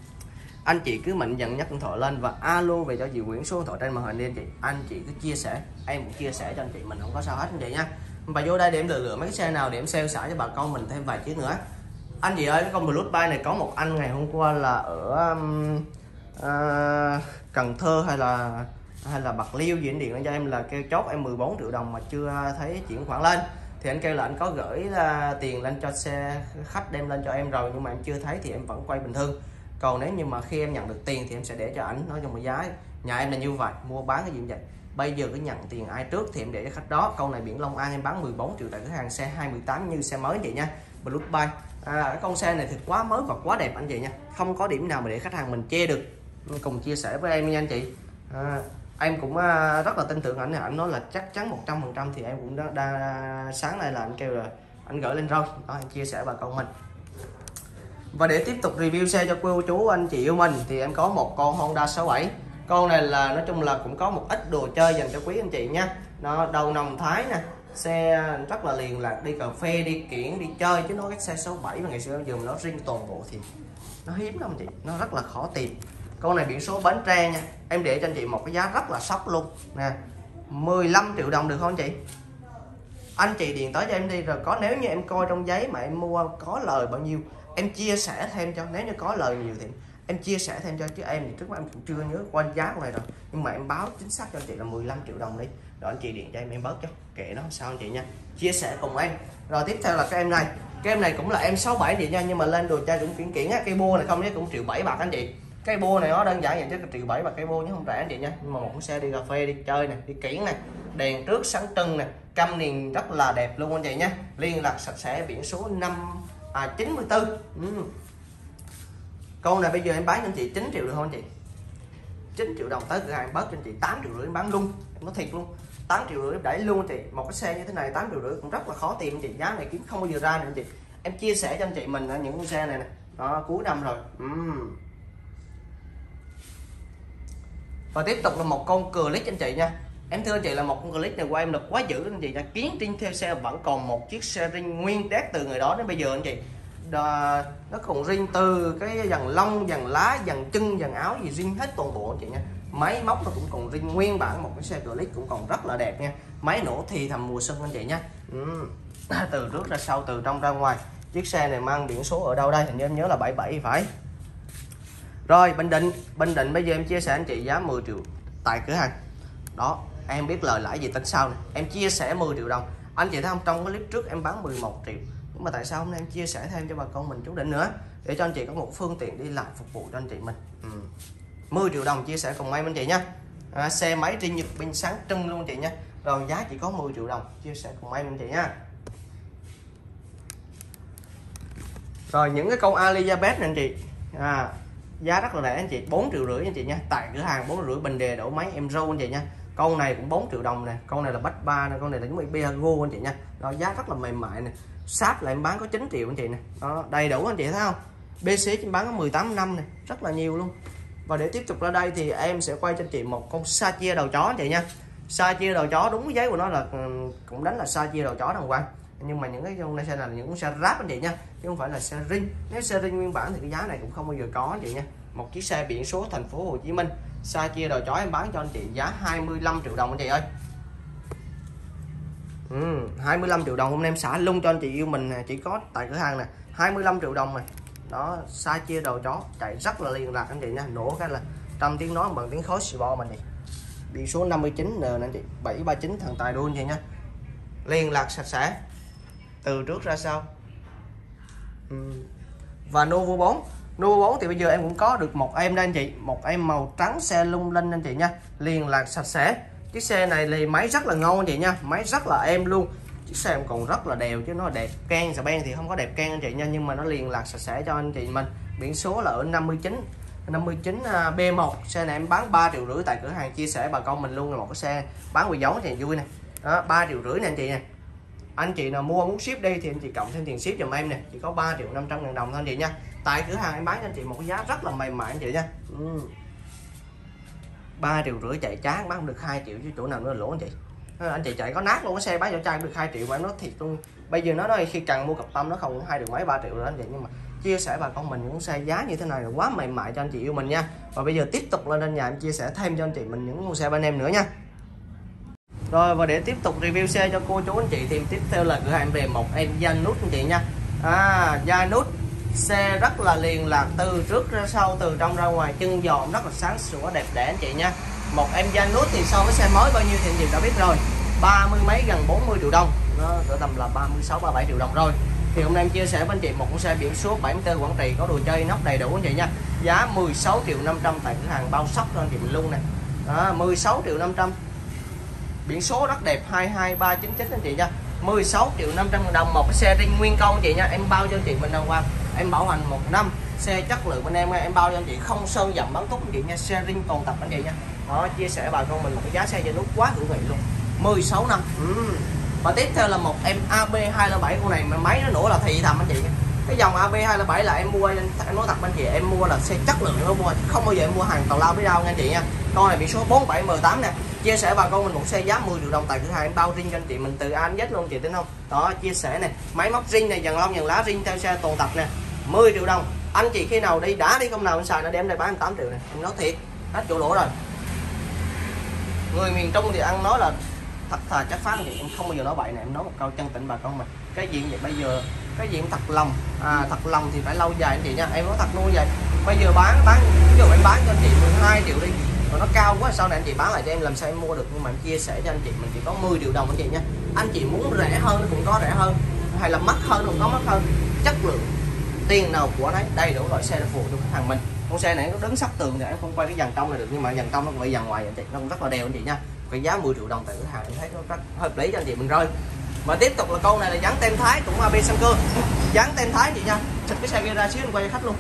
S1: Anh chị cứ mạnh dần nhắc điện thoại lên và alo về cho chị Nguyễn, số điện thoại trên màn hình đi anh chị. Anh chị cứ chia sẻ, em cũng chia sẻ cho anh chị mình, không có sao hết anh chị nha. Và vô đây để em lựa lựa mấy cái xe nào để em sale xả cho bà con mình thêm vài chiếc nữa. Anh chị ơi, cái con Bluetooth Bike này có một anh ngày hôm qua là ở um, uh, Cần Thơ hay là hay là Bạc Liêu gì, anh điện lên cho em là kêu chốt em mười bốn triệu đồng mà chưa thấy chuyển khoản lên. Thì anh kêu là anh có gửi uh, tiền lên cho xe khách đem lên cho em rồi, nhưng mà em chưa thấy thì em vẫn quay bình thường. Còn nếu như mà khi em nhận được tiền thì em sẽ để cho ảnh. Nói chung là giá nhà em là như vậy, mua bán cái gì vậy. Bây giờ cứ nhận tiền ai trước thì em để cho khách đó. Con này biển Long An em bán mười bốn triệu tại cửa hàng, xe hai mươi tám như xe mới anh chị nha. Bluetooth Bike. À, cái con xe này thì quá mới và quá đẹp anh chị nha, không có điểm nào mà để khách hàng mình chê được. cùng chia sẻ với em nha anh chị. À, em cũng à, rất là tin tưởng ảnh, ảnh nói là chắc chắn một trăm phần trăm thì em cũng đã, đã sáng nay là anh kêu là anh gửi lên rồi đó, em chia sẻ bà con mình. Và để tiếp tục review xe cho cô chú anh chị yêu mình thì em có một con Honda sáu bảy. Con này là nói chung là cũng có một ít đồ chơi dành cho quý anh chị nha. Nó đầu nòng Thái nè, xe rất là liền lạc, đi cà phê, đi kiển, đi chơi, chứ nói cái xe sáu bảy mà ngày xưa giờ nó riêng toàn bộ thì nó hiếm lắm anh chị, nó rất là khó tìm. Con này biển số Bến Tre nha, em để cho anh chị một cái giá rất là sốc luôn nè, mười lăm triệu đồng được không anh chị? Anh chị điện tới cho em đi, rồi có nếu như em coi trong giấy mà em mua có lời bao nhiêu em chia sẻ thêm cho, nếu như có lời nhiều thì em chia sẻ thêm cho, chứ em thì trước mắt em cũng chưa nhớ qua giá của này rồi, nhưng mà em báo chính xác cho anh chị là mười lăm triệu đồng đi, rồi anh chị điện cho em em bớt cho, kệ nó sao anh chị nha, chia sẻ cùng em. Rồi tiếp theo là cái em này, cái em này cũng là em sáu bảy chị nha, nhưng mà lên đồ chơi cũng kiển kiển á, cây bua này không chứ cũng triệu bảy bạc anh chị. Cái bua này nó đơn giản vậy chứ triệu bảy bạc cây bua chứ không rẻ anh chị nha, nhưng mà một con xe đi cà phê, đi chơi này, đi kiển này, đèn trước sáng trưng này, cam niền rất là đẹp luôn anh chị nha, liên lạc sạch sẽ, biển số năm à, chín mươi tư. Ừ. Con này bây giờ em bán cho anh chị chín triệu được không anh chị? chín triệu đồng tới cửa hàng bớt cho anh chị tám triệu rưỡi em bán luôn, em nói thiệt luôn, tám triệu rưỡi đẩy luôn anh chị. Một cái xe như thế này tám triệu rưỡi cũng rất là khó tìm anh chị, giá này kiếm không bao giờ ra nữa anh chị. Em chia sẻ cho anh chị mình những con xe này nè, đó cuối năm rồi. uhm. Và tiếp tục là một con Click anh chị nha. Em thưa anh chị là một con Click này của em là quá dữ anh chị nha, kiến trên theo xe vẫn còn một chiếc xe ring nguyên đét từ người đó đến bây giờ anh chị. Đà, nó còn riêng từ cái dàn lông, dàn lá, dàn chân, dàn áo gì riêng hết toàn bộ anh chị nha. Máy móc nó cũng còn riêng nguyên bản, một cái xe Click cũng còn rất là đẹp nha. Máy nổ thì thầm mùa xuân anh chị nha. ừ. Từ trước ra sau, từ trong ra ngoài. Chiếc xe này mang biển số ở đâu đây, hình như em nhớ là bảy bảy phải. Rồi Bình Định, Bình Định bây giờ em chia sẻ anh chị giá mười triệu tại cửa hàng. Đó, em biết lời lãi gì tính sau này. Em chia sẻ mười triệu đồng. Anh chị thấy không, trong cái clip trước em bán mười một triệu. Nhưng mà tại sao hôm nay em chia sẻ thêm cho bà con mình chú định nữa, để cho anh chị có một phương tiện đi lại phục vụ cho anh chị mình. ừ. mười triệu đồng chia sẻ cùng em anh chị nha. À, xe máy riêng Nhật pin sáng trưng luôn anh chị nha. Rồi giá chỉ có mười triệu đồng, chia sẻ cùng em anh chị nha. Rồi những cái con Elizabeth này anh chị, à, giá rất là rẻ anh chị, bốn triệu rưỡi anh chị nha, tại cửa hàng bốn triệu rưỡi, bình đề đổ máy em râu anh chị nha. Con này cũng bốn triệu đồng nè, con này là Bách Ba nè, con này là giống như Biago anh chị nha. Đó, giá rất là mềm mại nè. Sáp là em bán có chín triệu anh chị nè. Đó, đầy đủ anh chị thấy không? bê xê em bán có mười tám năm nè, rất là nhiều luôn. Và để tiếp tục ra đây thì em sẽ quay cho anh chị một con sa chia đầu chó anh chị nha. Sa chia đầu chó đúng cái giấy của nó là cũng đánh là sa chia đầu chó đàng hoàng. Nhưng mà những cái con này xe là những con xe ráp anh chị nha, chứ không phải là xe ring. Nếu xe ring nguyên bản thì cái giá này cũng không bao giờ có anh chị nha. Một chiếc xe biển số thành phố Hồ Chí Minh, sa chia đầu chó em bán cho anh chị giá hai mươi lăm triệu đồng anh chị ơi. Ừ, hai mươi lăm triệu đồng hôm nay em xả lung cho anh chị yêu mình nè, chỉ có tại cửa hàng nè, hai mươi lăm triệu đồng này. Đó, sa chia đầu chó chạy rất là liền lạc anh chị nha, nổ cái là trăm tiếng nói bằng tiếng khói xì bo mình này. Biển số năm mươi chín N anh chị, bảy ba chín thằng tài đua anh chị nha. Liền lạc sạch sẽ từ trước ra sau. ừ. Và Novo bốn, Novo bốn thì bây giờ em cũng có được một em đây anh chị, một em màu trắng xe lung linh anh chị nha, liền lạc sạch sẽ. Chiếc xe này thì máy rất là ngon anh chị nha, máy rất là êm luôn. Chiếc xe em còn rất là đều chứ nó đẹp can xà beng thì không có đẹp can anh chị nha, nhưng mà nó liền lạc sạch sẽ cho anh chị mình. Biển số là ở năm mươi chín năm mươi chín B một, xe này em bán ba triệu rưỡi tại cửa hàng, chia sẻ bà con mình luôn là một cái xe bán quỳ giống thì vui nè. Đó, ba triệu rưỡi nè anh chị nè. Anh chị nào mua muốn ship đi thì anh chị cộng thêm tiền ship giùm em nè, chỉ có ba triệu năm trăm ngàn đồng thôi anh chị nha. Tại cửa hàng em bán cho anh chị một cái giá rất là mềm mại anh chị nha. ừ. ba triệu rưỡi chạy chán bán được hai triệu chứ chỗ nào nữa là lỗ anh chị. Anh chị chạy có nát luôn, cái xe bán cho trai được hai triệu mà em nói thiệt luôn. Bây giờ nó nói khi cần mua cặp tâm nó không hai được mấy ba triệu rồi anh chị, nhưng mà chia sẻ bà con mình những xe giá như thế này là quá mềm mại cho anh chị yêu mình nha. Và bây giờ tiếp tục lên trên nhà em chia sẻ thêm cho anh chị mình những con xe bên em nữa nha. Rồi và để tiếp tục review xe cho cô chú anh chị thì tiếp theo là cửa hàng về một em Janus anh chị nha. À, Janus xe rất là liền lạc từ trước ra sau, từ trong ra ngoài, chân giòn rất là sáng sủa đẹp đẽ anh chị nha. Một em Janus thì so với xe mới bao nhiêu thì anh chị đã biết rồi, ba mươi mấy gần bốn mươi triệu đồng, nó cỡ tầm là ba mươi sáu ba mươi bảy triệu đồng rồi. Thì hôm nay em chia sẻ với anh chị một con xe biển số bảy mươi tư Quảng Trị, có đồ chơi nóc đầy đủ anh chị nha, giá mười sáu triệu năm trăm tại cửa hàng bao shop cho anh chị mình luôn nè. Đó, mười sáu triệu năm trăm, biển số rất đẹp hai hai ba chín chín anh chị nha, mười sáu triệu năm trăm ngàn đồng. Một cái xe ring nguyên công anh chị nha, em bao cho anh chị mình đàng hoàng, em bảo hành một năm, xe chất lượng bên em em bao cho anh chị, không sơn dặm bán túc anh chị nha, xe ring toàn tập anh chị nha. Đó, chia sẻ bà con mình một cái giá xe trên nút quá hữu nghị luôn, mười sáu năm. Ừ. Và tiếp theo là một em a bê hai không bảy, con này mà máy nó nổ là thị thầm anh chị. Cái dòng a bê hai không bảy là em mua, em nói thật anh chị, em mua là xe chất lượng nó mua, không bao giờ em mua hàng tào lao với đau nha anh chị nha. Con này biển số bốn bảy M tám nè. Chia sẻ bà con mình một xe giá mười triệu đồng tại cửa hàng em bao riêng cho anh chị mình từ A đến Z luôn chị tin không? Đó, chia sẻ này, máy móc riêng này, dàn lông dàn lá riêng theo xe toàn tập nè, mười triệu đồng. Anh chị khi nào đi đã đi không nào anh xài nó đem đây bán em tám triệu này, em nói thiệt, hết chỗ lỗ rồi. Người miền Trung thì ăn nói là thật thà chắc phát thì em không bao giờ nói bậy này, em nói một câu chân tình bà con mình. Cái gì vậy bây giờ, cái gì thật lòng, à, thật lòng thì phải lâu dài anh chị nha, em nói thật luôn vậy. Bây giờ bán bán ví dụ em bán cho anh chị mười hai triệu đi, rồi nó cao quá sau này anh chị bán lại cho em làm sao em mua được, nhưng mà em chia sẻ cho anh chị mình chỉ có mười triệu đồng anh chị nha. Anh chị muốn rẻ hơn cũng có rẻ hơn, hay là mắc hơn cũng có mắc hơn, chất lượng tiền nào của đấy, đầy đủ loại xe để phục vụ cho khách hàng mình. Con xe này nó đứng sát tường thì em không quay cái dàn trong này được, nhưng mà dàn trong nó cũng bị dàn ngoài anh chị, nó cũng rất là đều anh chị nha. Cái giá mười triệu đồng tại cửa hàng em thấy nó rất hợp lý cho anh chị mình rồi. Và tiếp tục là câu này là dán tem Thái, cũng a bê xăng cơ, dán tem Thái chị nha. Xịt cái xe kia ra xíu em quay cho khách luôn.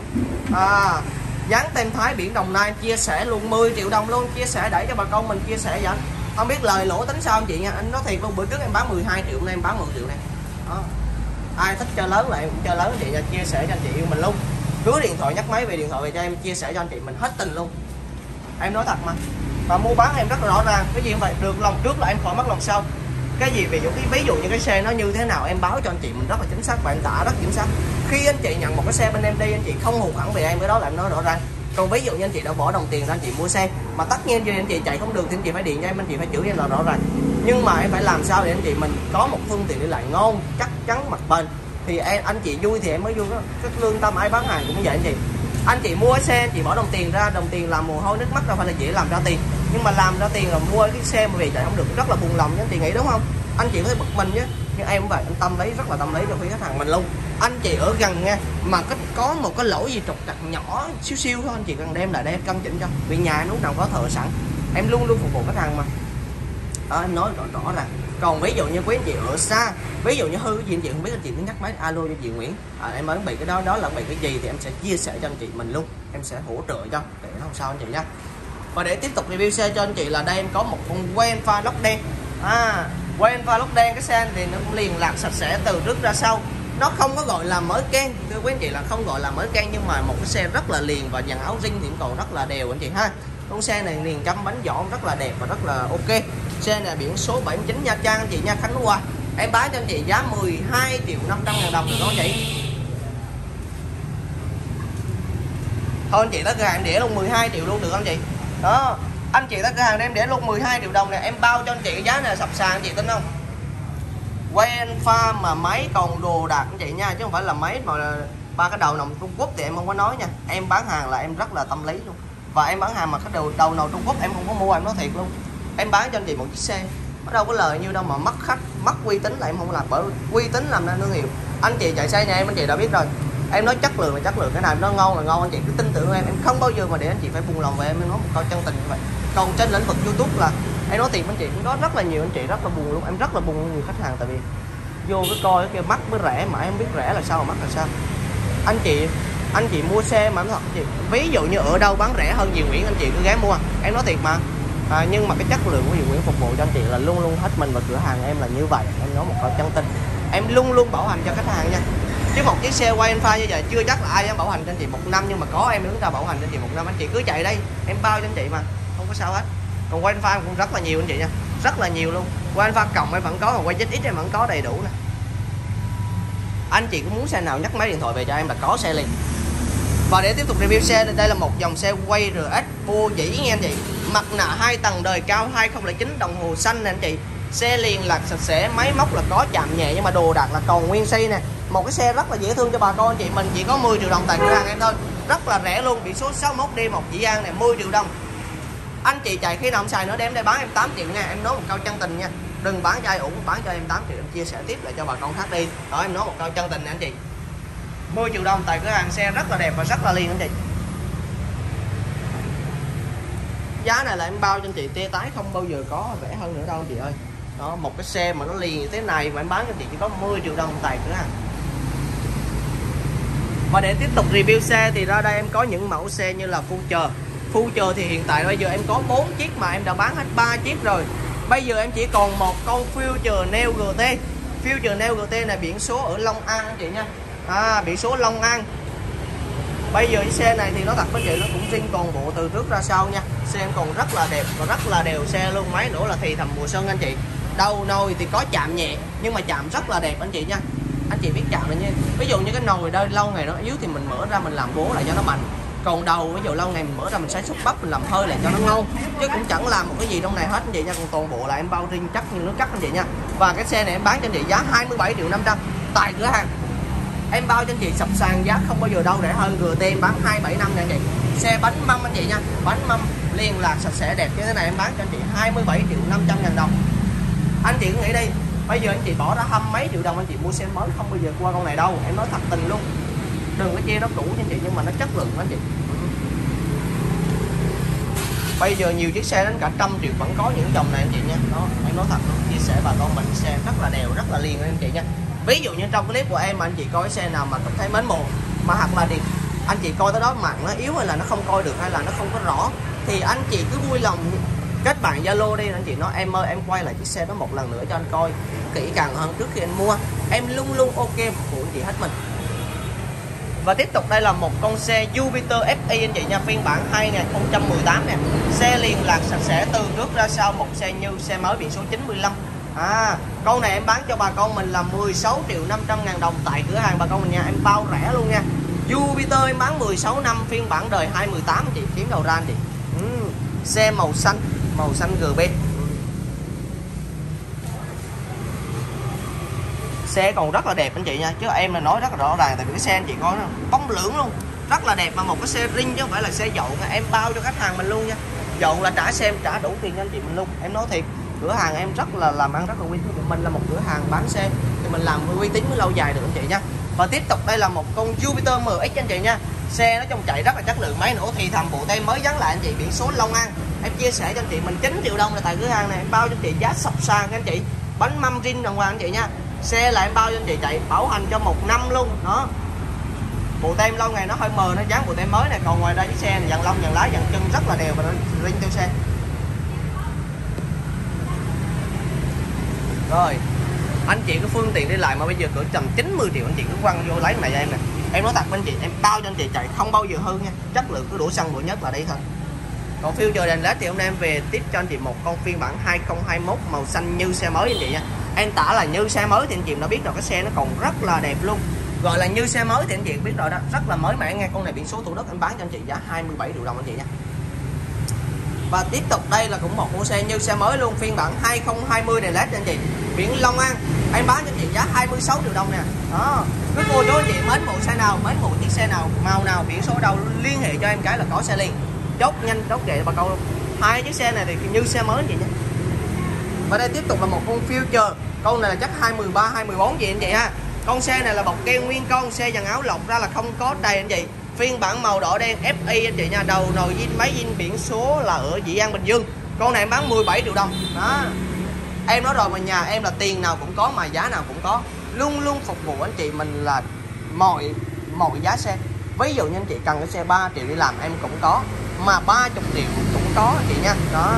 S1: À, dán tem Thái biển Đồng Nai, chia sẻ luôn mười triệu đồng luôn, chia sẻ để cho bà con mình chia sẻ vậy. Không biết lời lỗ tính sao anh chị nha, anh nói thiệt luôn, bữa trước em bán mười hai triệu, nay em bán mười triệu này. Đó. Ai thích chơi lớn là em cũng chơi lớn chị nha, chia sẻ cho anh chị yêu mình luôn. Cứ điện thoại nhắc máy về điện thoại về cho em, chia sẻ cho anh chị mình hết tình luôn. Em nói thật mà. Và mua bán em rất là rõ ràng, cái gì cũng vậy, được lòng trước là em khỏi mất lòng sau. Cái gì ví dụ ví dụ như cái xe nó như thế nào em báo cho anh chị mình rất là chính xác và em tả rất chính xác. Khi anh chị nhận một cái xe bên em đi, anh chị không hụt hẳn về em, cái đó là em nói rõ ràng. Còn ví dụ như anh chị đã bỏ đồng tiền ra anh chị mua xe mà tất nhiên cho anh chị chạy không được thì anh chị phải điện cho em, anh chị phải chửi em là rõ ràng. Nhưng mà em phải làm sao để anh chị mình có một phương tiện đi lại ngon, chắc chắn, mặt bền thì em, anh chị vui thì em mới vui đó. Cái lương tâm ai bán hàng cũng vậy anh chị. Anh chị mua xe anh chị bỏ đồng tiền ra, đồng tiền làm mồ hôi nước mắt đâu phải là dễ làm ra tiền, nhưng mà làm ra tiền là mua cái xe mà về chạy không được rất là buồn lòng nha anh chị nghĩ đúng không? Anh chị có thể bực mình nhé, nhưng em cũng vậy, anh tâm lý rất là tâm lý cho phía khách hàng mình luôn. Anh chị ở gần nha, mà có, có một cái lỗi gì trục trặc nhỏ xíu xíu thôi anh chị cần đem lại để em cân chỉnh cho, vì nhà em lúc nào có thợ sẵn, em luôn luôn phục vụ khách hàng mà. Đó, em nói rõ rõ là còn ví dụ như quý anh chị ở xa, ví dụ như hư cái gì anh chị không biết, anh chị cứ nhắc máy alo cho chị Nguyễn, à, em mới bị cái đó đó là bị cái gì thì em sẽ chia sẻ cho anh chị mình luôn, em sẽ hỗ trợ cho để nó không sao anh chị nhé. Và để tiếp tục review xe cho anh chị là đây em có một con Wenfa lốc đen. À, Wenfa lốc đen, cái xe thì nó cũng liền lạc sạch sẽ từ trước ra sau, nó không có gọi là mới can, thưa quý anh chị là không gọi là mới can, nhưng mà một cái xe rất là liền và dàn áo ring thì cũng còn rất là đều anh chị ha. Con xe này liền căm bánh giỏ rất là đẹp và rất là ok. Xe này biển số bảy chín Nha Trang anh chị nha, Khánh Hòa. Em bán cho anh chị giá mười hai triệu năm trăm ngàn đồng được đó anh chị. Thôi anh chị tới cửa hàng em để luôn mười hai triệu luôn được anh chị. Đó, anh chị tới cửa hàng em để luôn mười hai triệu đồng này, em bao cho anh chị cái giá này sập sàn anh chị tin không? Wenfa mà máy còn đồ đạc anh chị nha, chứ không phải là máy mà ba cái đầu nòng Trung Quốc thì em không có nói nha. Em bán hàng là em rất là tâm lý luôn. Và em bán hàng mà cái đầu đầu nòng Trung Quốc em không có mua, em nói thiệt luôn. Em bán cho anh chị một chiếc xe nó đâu có lời nhiêu đâu mà mất khách, mất uy tín là em không làm, bởi uy tín làm nên thương hiệu. Anh chị chạy xe nhà em anh chị đã biết rồi, em nói chất lượng là chất lượng, cái nào nó ngon là ngon, anh chị cứ tin tưởng em, em không bao giờ mà để anh chị phải buồn lòng về em, em nói một câu chân tình như vậy. Còn trên lĩnh vực YouTube là em nói tiền anh chị cũng có rất là nhiều anh chị rất là buồn luôn, em rất là buồn với nhiều khách hàng, tại vì vô cái coi cái kia mắc mới rẻ mà em biết rẻ là sao mà mắc là sao. Anh chị anh chị mua xe mà em thật chị, ví dụ như ở đâu bán rẻ hơn Diệu Nguyễn anh chị cứ ghé mua, em nói thiệt mà. À, nhưng mà cái chất lượng của Diệu Nguyễn phục vụ cho anh chị là luôn luôn hết mình, và cửa hàng em là như vậy, em nói một câu chân tình, em luôn luôn bảo hành cho khách hàng nha. Chứ một chiếc xe Wenfa như vậy chưa chắc là ai dám bảo hành cho anh chị một năm, nhưng mà có em đứng ra bảo hành cho anh chị một năm, anh chị cứ chạy đây em bao cho anh chị mà không có sao hết. Còn Wenfa cũng rất là nhiều anh chị nha, rất là nhiều luôn. Wenfa cộng em vẫn có, còn Wenfa X em vẫn có đầy đủ nè. Anh chị có muốn xe nào nhắc máy điện thoại về cho em là có xe liền. Và để tiếp tục review xe, đây là một dòng xe Way rờ ét vô dĩ nghe anh chị, mặt nạ hai tầng đời cao hai không không chín, đồng hồ xanh nè anh chị, xe liền lạc sạch sẽ, máy móc là có chạm nhẹ nhưng mà đồ đạc là còn nguyên si nè. Một cái xe rất là dễ thương cho bà con anh chị mình, chỉ có mười triệu đồng tại cửa hàng em thôi, rất là rẻ luôn. Biển số sáu mốt D một Dĩ An này, mười triệu đồng. Anh chị chạy khi nào không xài nữa đem đây bán em tám triệu nha, em nói một câu chân tình nha, đừng bán cho ai ủng, bán cho em tám triệu em chia sẻ tiếp lại cho bà con khác đi. Đó, em nói một câu chân tình nè anh chị, mười triệu đồng tại cửa hàng, xe rất là đẹp và rất là liền anh chị. Giá này là em bao cho anh chị tia tái, không bao giờ có rẻ hơn nữa đâu anh chị ơi. Đó, một cái xe mà nó liền như thế này mà em bán cho anh chị chỉ có mười triệu đồng tại cửa hàng. Và để tiếp tục review xe thì ra đây em có những mẫu xe như là Future. Future thì hiện tại bây giờ em có bốn chiếc mà em đã bán hết ba chiếc rồi. Bây giờ em chỉ còn một con Future Neo giê tê. Future Neo giê tê này biển số ở Long An anh chị nha. À, biển số Long An. Bây giờ cái xe này thì nó thật với chị, nó cũng zin toàn bộ từ trước ra sau nha. Xe em còn rất là đẹp và rất là đều xe luôn. Máy nữa là thì thầm mùa xuân anh chị. Đầu nồi thì có chạm nhẹ nhưng mà chạm rất là đẹp anh chị nha. Anh chị biết chạm này nha. Ví dụ như cái nồi đây lâu ngày nó yếu thì mình mở ra mình làm bố lại cho nó mạnh. Còn đầu ví dụ lâu ngày mình mở ra mình xay xúc bắp mình làm hơi lại cho nó ngon, chứ cũng chẳng làm một cái gì trong này hết anh chị nha. Còn toàn bộ là em bao riêng chắc như nước cắt anh chị nha. Và cái xe này em bán cho anh chị giá hai mươi bảy triệu năm trăm tại cửa hàng. Em bao cho anh chị sập sàn giá không bao giờ đâu rẻ hơn. giê tê em bán hai bảy năm nè anh chị. Xe bánh mâm anh chị nha, bánh mâm liên lạc sạch sẽ đẹp như thế này em bán cho anh chị hai mươi bảy triệu năm trăm ngàn đồng. Anh chị cứ nghĩ đi, bây giờ anh chị bỏ ra hăm mấy triệu đồng anh chị mua xe mới không bao giờ qua con này đâu, em nói thật tình luôn. Đừng có chê nó cũ nha anh chị, nhưng mà nó chất lượng anh chị. Bây giờ nhiều chiếc xe đến cả trăm triệu vẫn có những dòng này anh chị nha. Đó, em nói thật luôn, chia sẻ bà con mình xe rất là đều, rất là liền anh chị nha. Ví dụ như trong clip của em mà anh chị coi cái xe nào mà cảm thấy mến mộ mà hoặc là điện anh chị coi tới đó mạng nó yếu hay là nó không coi được hay là nó không có rõ thì anh chị cứ vui lòng kết bạn Zalo đi anh chị, nói em ơi em quay lại chiếc xe đó một lần nữa cho anh coi kỹ càng hơn trước khi anh mua. Em luôn luôn ok phục vụ anh chị hết mình. Và tiếp tục đây là một con xe Jupiter ép i anh chị nha, phiên bản hai nghìn không trăm mười tám nè. Xe liền lạc sạch sẽ từ trước ra sau, một xe như xe mới biển số chín mươi lăm. À, con này em bán cho bà con mình là mười sáu triệu năm trăm ngàn đồng tại cửa hàng bà con mình nha, em bao rẻ luôn nha. Jupiter em bán mười sáu năm, phiên bản đời hai mười tám chị, kiếm đầu ra anh chị. Ừ, xe màu xanh, màu xanh giê bê. Xe còn rất là đẹp anh chị nha, chứ em là nói rất là rõ ràng tại vì cái xe anh chị có bóng lưỡng luôn, rất là đẹp. Mà một cái xe ring chứ không phải là xe dậu, em bao cho khách hàng mình luôn nha. Dậu là trả xe em trả đủ tiền cho anh chị mình luôn, em nói thiệt. Cửa hàng em rất là làm ăn rất là uy tín, mình là một cửa hàng bán xe thì mình làm uy tín mới lâu dài được anh chị nha. Và tiếp tục đây là một con Jupiter em ích anh chị nha. Xe nó trong chạy rất là chất lượng, máy nổ thì thầm bộ tay mới dán lại anh chị, biển số Long An. Em chia sẻ cho anh chị mình chín triệu đồng là tại cửa hàng này, em bao cho anh chị giá sập sàn anh chị, bánh mâm rin đàng hoàng anh chị nha. Xe là em bao cho anh chị chạy bảo hành cho một năm luôn đó. Bộ tem lâu ngày nó hơi mờ, nó dán bộ tem mới này. Còn ngoài ra chiếc xe này dàn lông dàn lái dàn chân rất là đều và nó rin theo xe. Rồi anh chị có phương tiện đi lại mà bây giờ cỡ tầm chín mươi triệu anh chị cứ quăng vô lấy này cho em nè. Em nói thật với anh chị, em bao cho anh chị chạy không bao giờ hư nha, chất lượng cứ đổ xăng đổ nhất là đây thôi. Còn Future đèn led thì hôm nay em về tiếp cho anh chị một con phiên bản hai không hai mốt màu xanh như xe mới anh chị nha. Em tả là như xe mới thì anh chị đã biết rồi, cái xe nó còn rất là đẹp luôn. Gọi là như xe mới thì anh chị biết rồi đó, rất là mới mẻ nghe. Con này biển số Thủ Đức em bán cho anh chị giá hai mươi bảy triệu đồng anh chị nha. Và tiếp tục đây là cũng một mẫu xe như xe mới luôn, phiên bản hai không hai không đèn led anh chị, biển Long An. Em bán cho anh chị giá hai mươi sáu triệu đồng nè. Đó, cứ mua cho anh chị mến mộ xe nào, mến mộ chiếc xe nào, màu nào, biển số đâu liên hệ cho em cái là có xe liền. Chốt nhanh chốt vậy bà câu luôn. Hai chiếc xe này thì như xe mới anh chị nhé. Và đây tiếp tục là một con Future. Con này là chắc hai mươi ba hai mươi bốn gì anh chị ha. Con xe này là bọc keo nguyên con, xe dàn áo lọc ra là không có đầy anh chị. Phiên bản màu đỏ đen ép i anh chị nha, đầu nồi zin máy zin, biển số là ở Dĩ An Bình Dương. Con này em bán mười bảy triệu đồng. Đó. Em nói rồi mà nhà em là tiền nào cũng có mà giá nào cũng có. Luôn luôn phục vụ anh chị mình là mọi mọi giá xe. Ví dụ như anh chị cần cái xe ba triệu đi làm em cũng có, mà ba mươi triệu cũng có anh chị nha. Đó.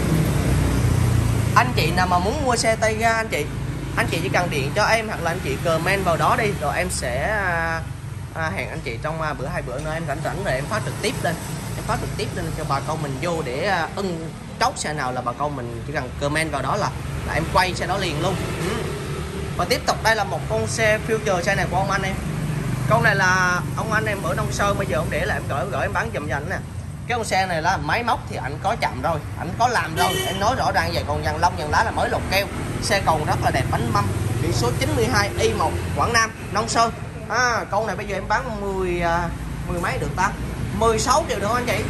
S1: Anh chị nào mà muốn mua xe tay ga anh chị, anh chị chỉ cần điện cho em hoặc là anh chị comment vào đó đi, rồi em sẽ à, hẹn anh chị trong à, bữa hai bữa nữa em rảnh rảnh rồi em phát trực tiếp lên, em phát trực tiếp lên cho bà con mình vô để à, ưng chốt xe nào là bà con mình chỉ cần comment vào đó là, là em quay xe đó liền luôn. Ừ. Và tiếp tục đây là một con xe Future, xe này của ông anh em. Con này là ông anh em ở Nông Sơn, bây giờ ông để là em gửi gửi em bán giùm cho anh nè. Cái con xe này là máy móc thì anh có chậm rồi, anh có làm rồi, em nói rõ ràng vậy. Còn dàn lông dàn lá là mới lột keo, xe còn rất là đẹp, bánh mâm, biển số chín mươi hai i một Quảng Nam Nông Sơn. À, con này bây giờ em bán mười mười mấy được ta, mười sáu triệu được không anh chị?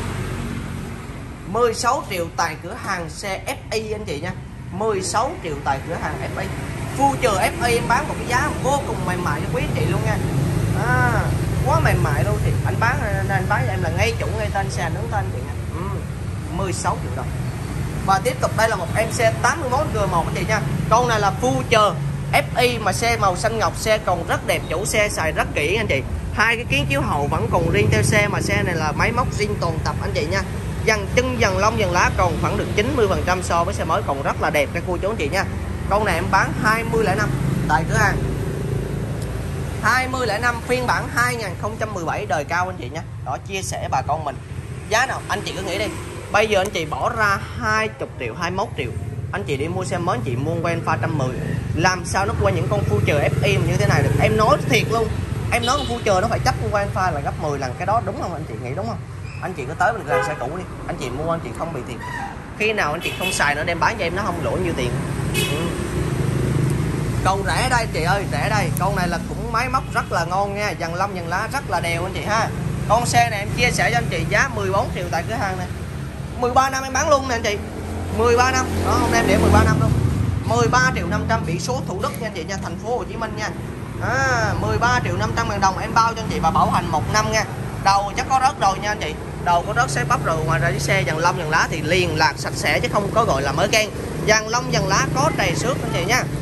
S1: mười sáu triệu tại cửa hàng xe ép i anh chị nha, mười sáu triệu tại cửa hàng ép i. Future ép i em bán một cái giá vô cùng mềm mại cho quý anh chị luôn nha. À, quá mềm mại luôn thì anh bán nên anh bán cho em là ngay chủ ngay tên xe nướng tên chị nha. Ừ, mười sáu triệu đồng. Và tiếp tục đây là một em xe tám mươi mốt G một anh chị nha. Con này là Future ép i mà xe màu xanh ngọc, xe còn rất đẹp, chủ xe xài rất kỹ anh chị. Hai cái kiến chiếu hậu vẫn còn riêng theo xe, mà xe này là máy móc zin toàn tập anh chị nha. Dàn chân, dàn lông, dàn lá còn khoảng được chín mươi phần trăm so với xe mới, còn rất là đẹp các cô chú anh chị nha. Con này em bán hai mươi lẻ năm tại cửa hàng. hai mươi lẻ năm phiên bản hai nghìn không trăm mười bảy đời cao anh chị nha. Đó, chia sẻ bà con mình. Giá nào anh chị cứ nghĩ đi. Bây giờ anh chị bỏ ra hai mươi triệu, hai mươi mốt triệu. Anh chị đi mua xe mới anh chị mua quen pha một trăm mười. Làm sao nó qua những con Future ép i như thế này được. Em nói thiệt luôn. Em nói con Future nó phải chấp con quen pha là gấp mười lần cái đó, đúng không anh chị nghĩ đúng không? Anh chị cứ tới bên cửa hàng xe cũ đi. Anh chị mua anh chị không bị thiệt. Khi nào anh chị không xài nó đem bán cho em nó không lỗ nhiêu tiền. Ừ. Còn rẻ đây chị ơi, rẻ đây. Con này là cũng máy móc rất là ngon nha, dàn lông dàn lá rất là đều anh chị ha. Con xe này em chia sẻ cho anh chị giá mười bốn triệu tại cửa hàng này. mười ba năm em bán luôn nè anh chị. mười ba năm. Đó, hôm nay em để mười ba năm luôn. mười ba triệu năm trăm biển số Thủ Đức nha anh chị nha, thành phố Hồ Chí Minh nha. À, mười ba triệu năm trăm ngàn đồng em bao cho anh chị và bảo hành một năm nha. Đầu chắc có rớt rồi nha anh chị. Đầu có rớt xếp bắp rồi, ngoài ra cái xe dàn lông dàn lá thì liền lạc sạch sẽ chứ không có gọi là mới keng. Dàn lông dàn lá có trầy xước anh chị nha.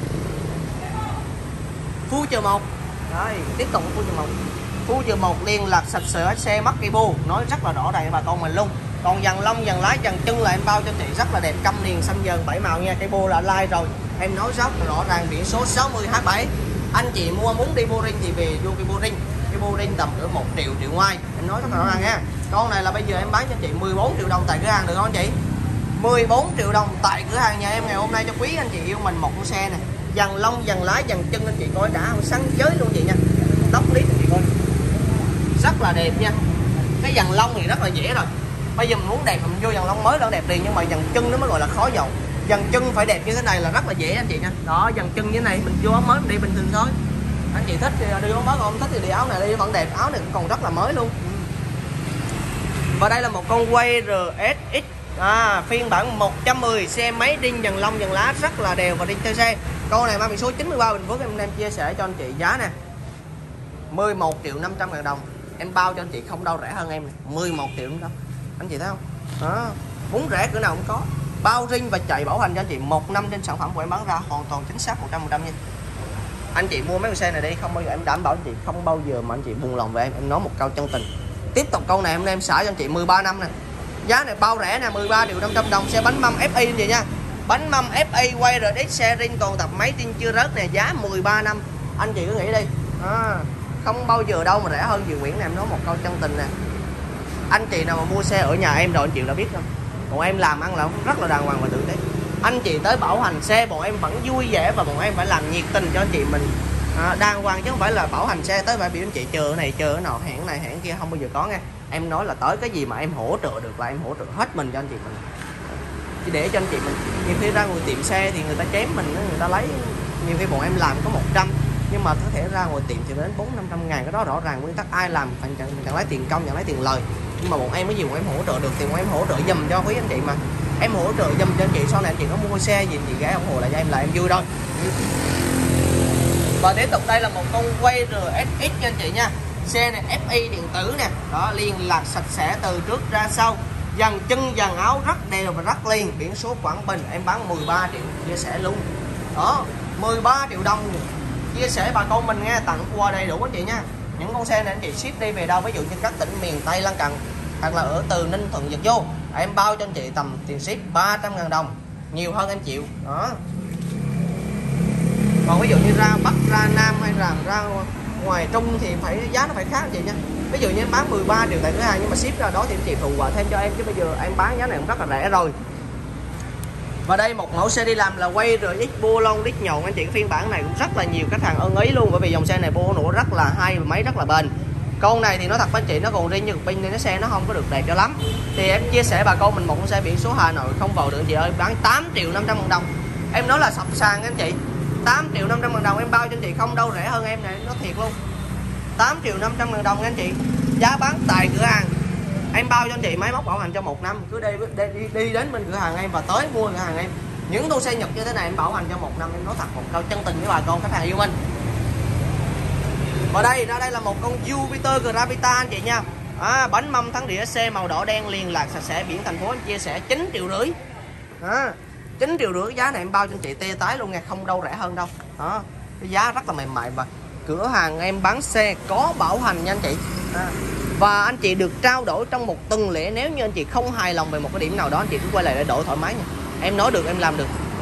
S1: Future một. Rồi, tiếp tục Future một. Future một liền lạc sạch sẽ, xe mắc cây bô, nói rất là rõ ràng bà con mình luôn. Còn dàn lông dàn lá dàn chân là em bao cho chị rất là đẹp, căm liền xanh dần bảy màu nha. Cây bô là like rồi. Em nói rất là rõ ràng, biển số sáu mươi H bảy. Anh chị mua muốn đi Boring thì về vô cái Boring. Cái Boring tầm cỡ một triệu triệu ngoài. Em nói rất là rõ ràng nha. Con này là bây giờ em bán cho chị mười bốn triệu đồng tại cửa hàng được không anh chị? mười bốn triệu đồng tại cửa hàng nhà em ngày hôm nay cho quý anh chị yêu mình một con xe này. Dàn lông dàn lá dàn chân anh chị coi đã không, sáng chới luôn chị nha. Tóc clip anh chị coi rất là đẹp nha. Cái dàn lông thì rất là dễ rồi. Bây giờ mình muốn đẹp mình vô dàn lông mới là đẹp liền, nhưng mà dàn chân nó mới gọi là khó dầu. Dàn chân phải đẹp như thế này là rất là dễ anh chị nha. Đó, dàn chân như thế này mình vô áo mới mình đi bình thường thôi. Anh chị thích thì đi áo mới, còn không thích thì đi áo này đi vẫn đẹp. Áo này cũng còn rất là mới luôn. Và đây là một con Way R S X à, phiên bản một trăm mười, xe máy đinh dàn lông dàn lá rất là đều và đinh theo xe. Con này mang biển số chín mươi ba Bình Phước, em em chia sẻ cho anh chị giá nè mười một triệu năm trăm ngàn đồng. Em bao cho anh chị không đâu rẻ hơn em này. mười một triệu đâu. Anh chị thấy không? Đó. Muốn rẻ cửa nào cũng có. Bao riêng và chạy bảo hành cho anh chị một năm trên sản phẩm của em bán ra hoàn toàn chính xác một trăm phần trăm nha. Anh chị mua mấy con xe này đi, không bao giờ em đảm bảo anh chị không bao giờ mà anh chị buồn lòng về em. Em nói một câu chân tình. Tiếp tục câu này em em xả cho anh chị mười ba năm nè. Giá này bao rẻ nè, mười ba triệu năm trăm đồng, xe bánh mâm ép i anh chị nha. Bánh mâm ép i quay R X xe ring còn tập máy tin chưa rớt nè, giá mười ba năm. Anh chị cứ nghĩ đi. À, không bao giờ đâu mà rẻ hơn Diệu Nguyễn nè, em nói một câu chân tình nè. Anh chị nào mà mua xe ở nhà em rồi anh chị đã biết không? Bọn em làm ăn là rất là đàng hoàng và tử tế. Anh chị tới bảo hành xe bọn em vẫn vui vẻ và bọn em phải làm nhiệt tình cho anh chị mình à, đàng hoàng, chứ không phải là bảo hành xe tới phải bị anh chị chờ cái này chờ cái nào hẹn này hẹn kia, không bao giờ có nghe. Em nói là tới cái gì mà em hỗ trợ được là em hỗ trợ hết mình cho anh chị mình, chỉ để cho anh chị mình. Nhiều khi ra ngồi tiệm xe thì người ta chém mình, người ta lấy, nhiều khi bọn em làm có một trăm nhưng mà có thể ra ngồi tiệm thì đến bốn năm trăm ngàn, cái đó rõ ràng nguyên tắc ai làm phải chẳng, chẳng lấy tiền công chẳng lấy tiền lời. Nhưng mà bọn em cái gì bọn em hỗ trợ được thì bọn em hỗ trợ dùm cho quý anh chị mà. Em hỗ trợ dùm cho anh chị, sau này anh chị có mua xe gì chị gái ủng hộ lại cho em là em vui thôi. Và tiếp tục đây là một con Way R S X cho anh chị nha. Xe này ép i điện tử nè, đó, liên lạc sạch sẽ từ trước ra sau, dàn chân dàn áo rất đều và rất liền, biển số Quảng Bình, em bán mười ba triệu chia sẻ luôn. Đó, mười ba triệu đồng chia sẻ bà con mình nghe, tặng quà đầy đủ anh chị nha. Những con xe này anh chị ship đi về đâu, ví dụ như các tỉnh miền Tây lân cận hoặc là ở từ Ninh Thuận giật vô, em bao cho anh chị tầm tiền ship ba trăm ngàn đồng, nhiều hơn em chịu. Đó. Còn ví dụ như ra Bắc, ra Nam hay là ra ngoài Trung thì phải giá nó phải khác anh chị nha. Ví dụ như em bán mười ba triệu tại cửa hàng nhưng mà ship ra đó thì anh chị phụ quà thêm cho em, chứ bây giờ em bán giá này cũng rất là rẻ rồi. Và đây một mẫu xe đi làm là Way R X bô lông đít nhọn anh chị. Cái phiên bản này cũng rất là nhiều khách hàng ưng ý luôn, bởi vì dòng xe này bô nổ rất là hay và máy rất là bền. Con này thì nó thật với anh chị, nó còn riêng như pin nên cái xe nó không có được đẹp cho lắm. Thì em chia sẻ bà con mình một con xe biển số Hà Nội không vào được anh chị ơi, bán tám triệu năm trăm ngàn đồng. Em nói là sập sàn anh chị. tám triệu năm trăm ngàn đồng em bao cho anh chị không đâu rẻ hơn em này, nó thiệt luôn. tám triệu năm trăm ngàn đồng anh chị. Giá bán tại cửa hàng. Em bao cho anh chị máy móc bảo hành cho một năm, cứ đi, đi, đi, đi đến bên cửa hàng em và tới mua cửa hàng em. Những tour xe Nhật như thế này em bảo hành cho một năm, em nói thật một câu chân tình với bà con khách hàng yêu mình. Và đây, ra đây là một con Jupiter Gravita anh chị nha. À, bánh mâm thắng đĩa, xe màu đỏ đen liên lạc sạch sẽ, biển thành phố anh chia sẻ chín triệu rưỡi. À, chín triệu rưỡi giá này em bao cho anh chị tê tái luôn nha, không đâu rẻ hơn đâu. Đó, cái giá rất là mềm mại và cửa hàng em bán xe có bảo hành nha anh chị. À, và anh chị được trao đổi trong một tuần lễ. Nếu như anh chị không hài lòng về một cái điểm nào đó, anh chị cứ quay lại để đổi thoải mái nha. Em nói được, em làm được. Ừ.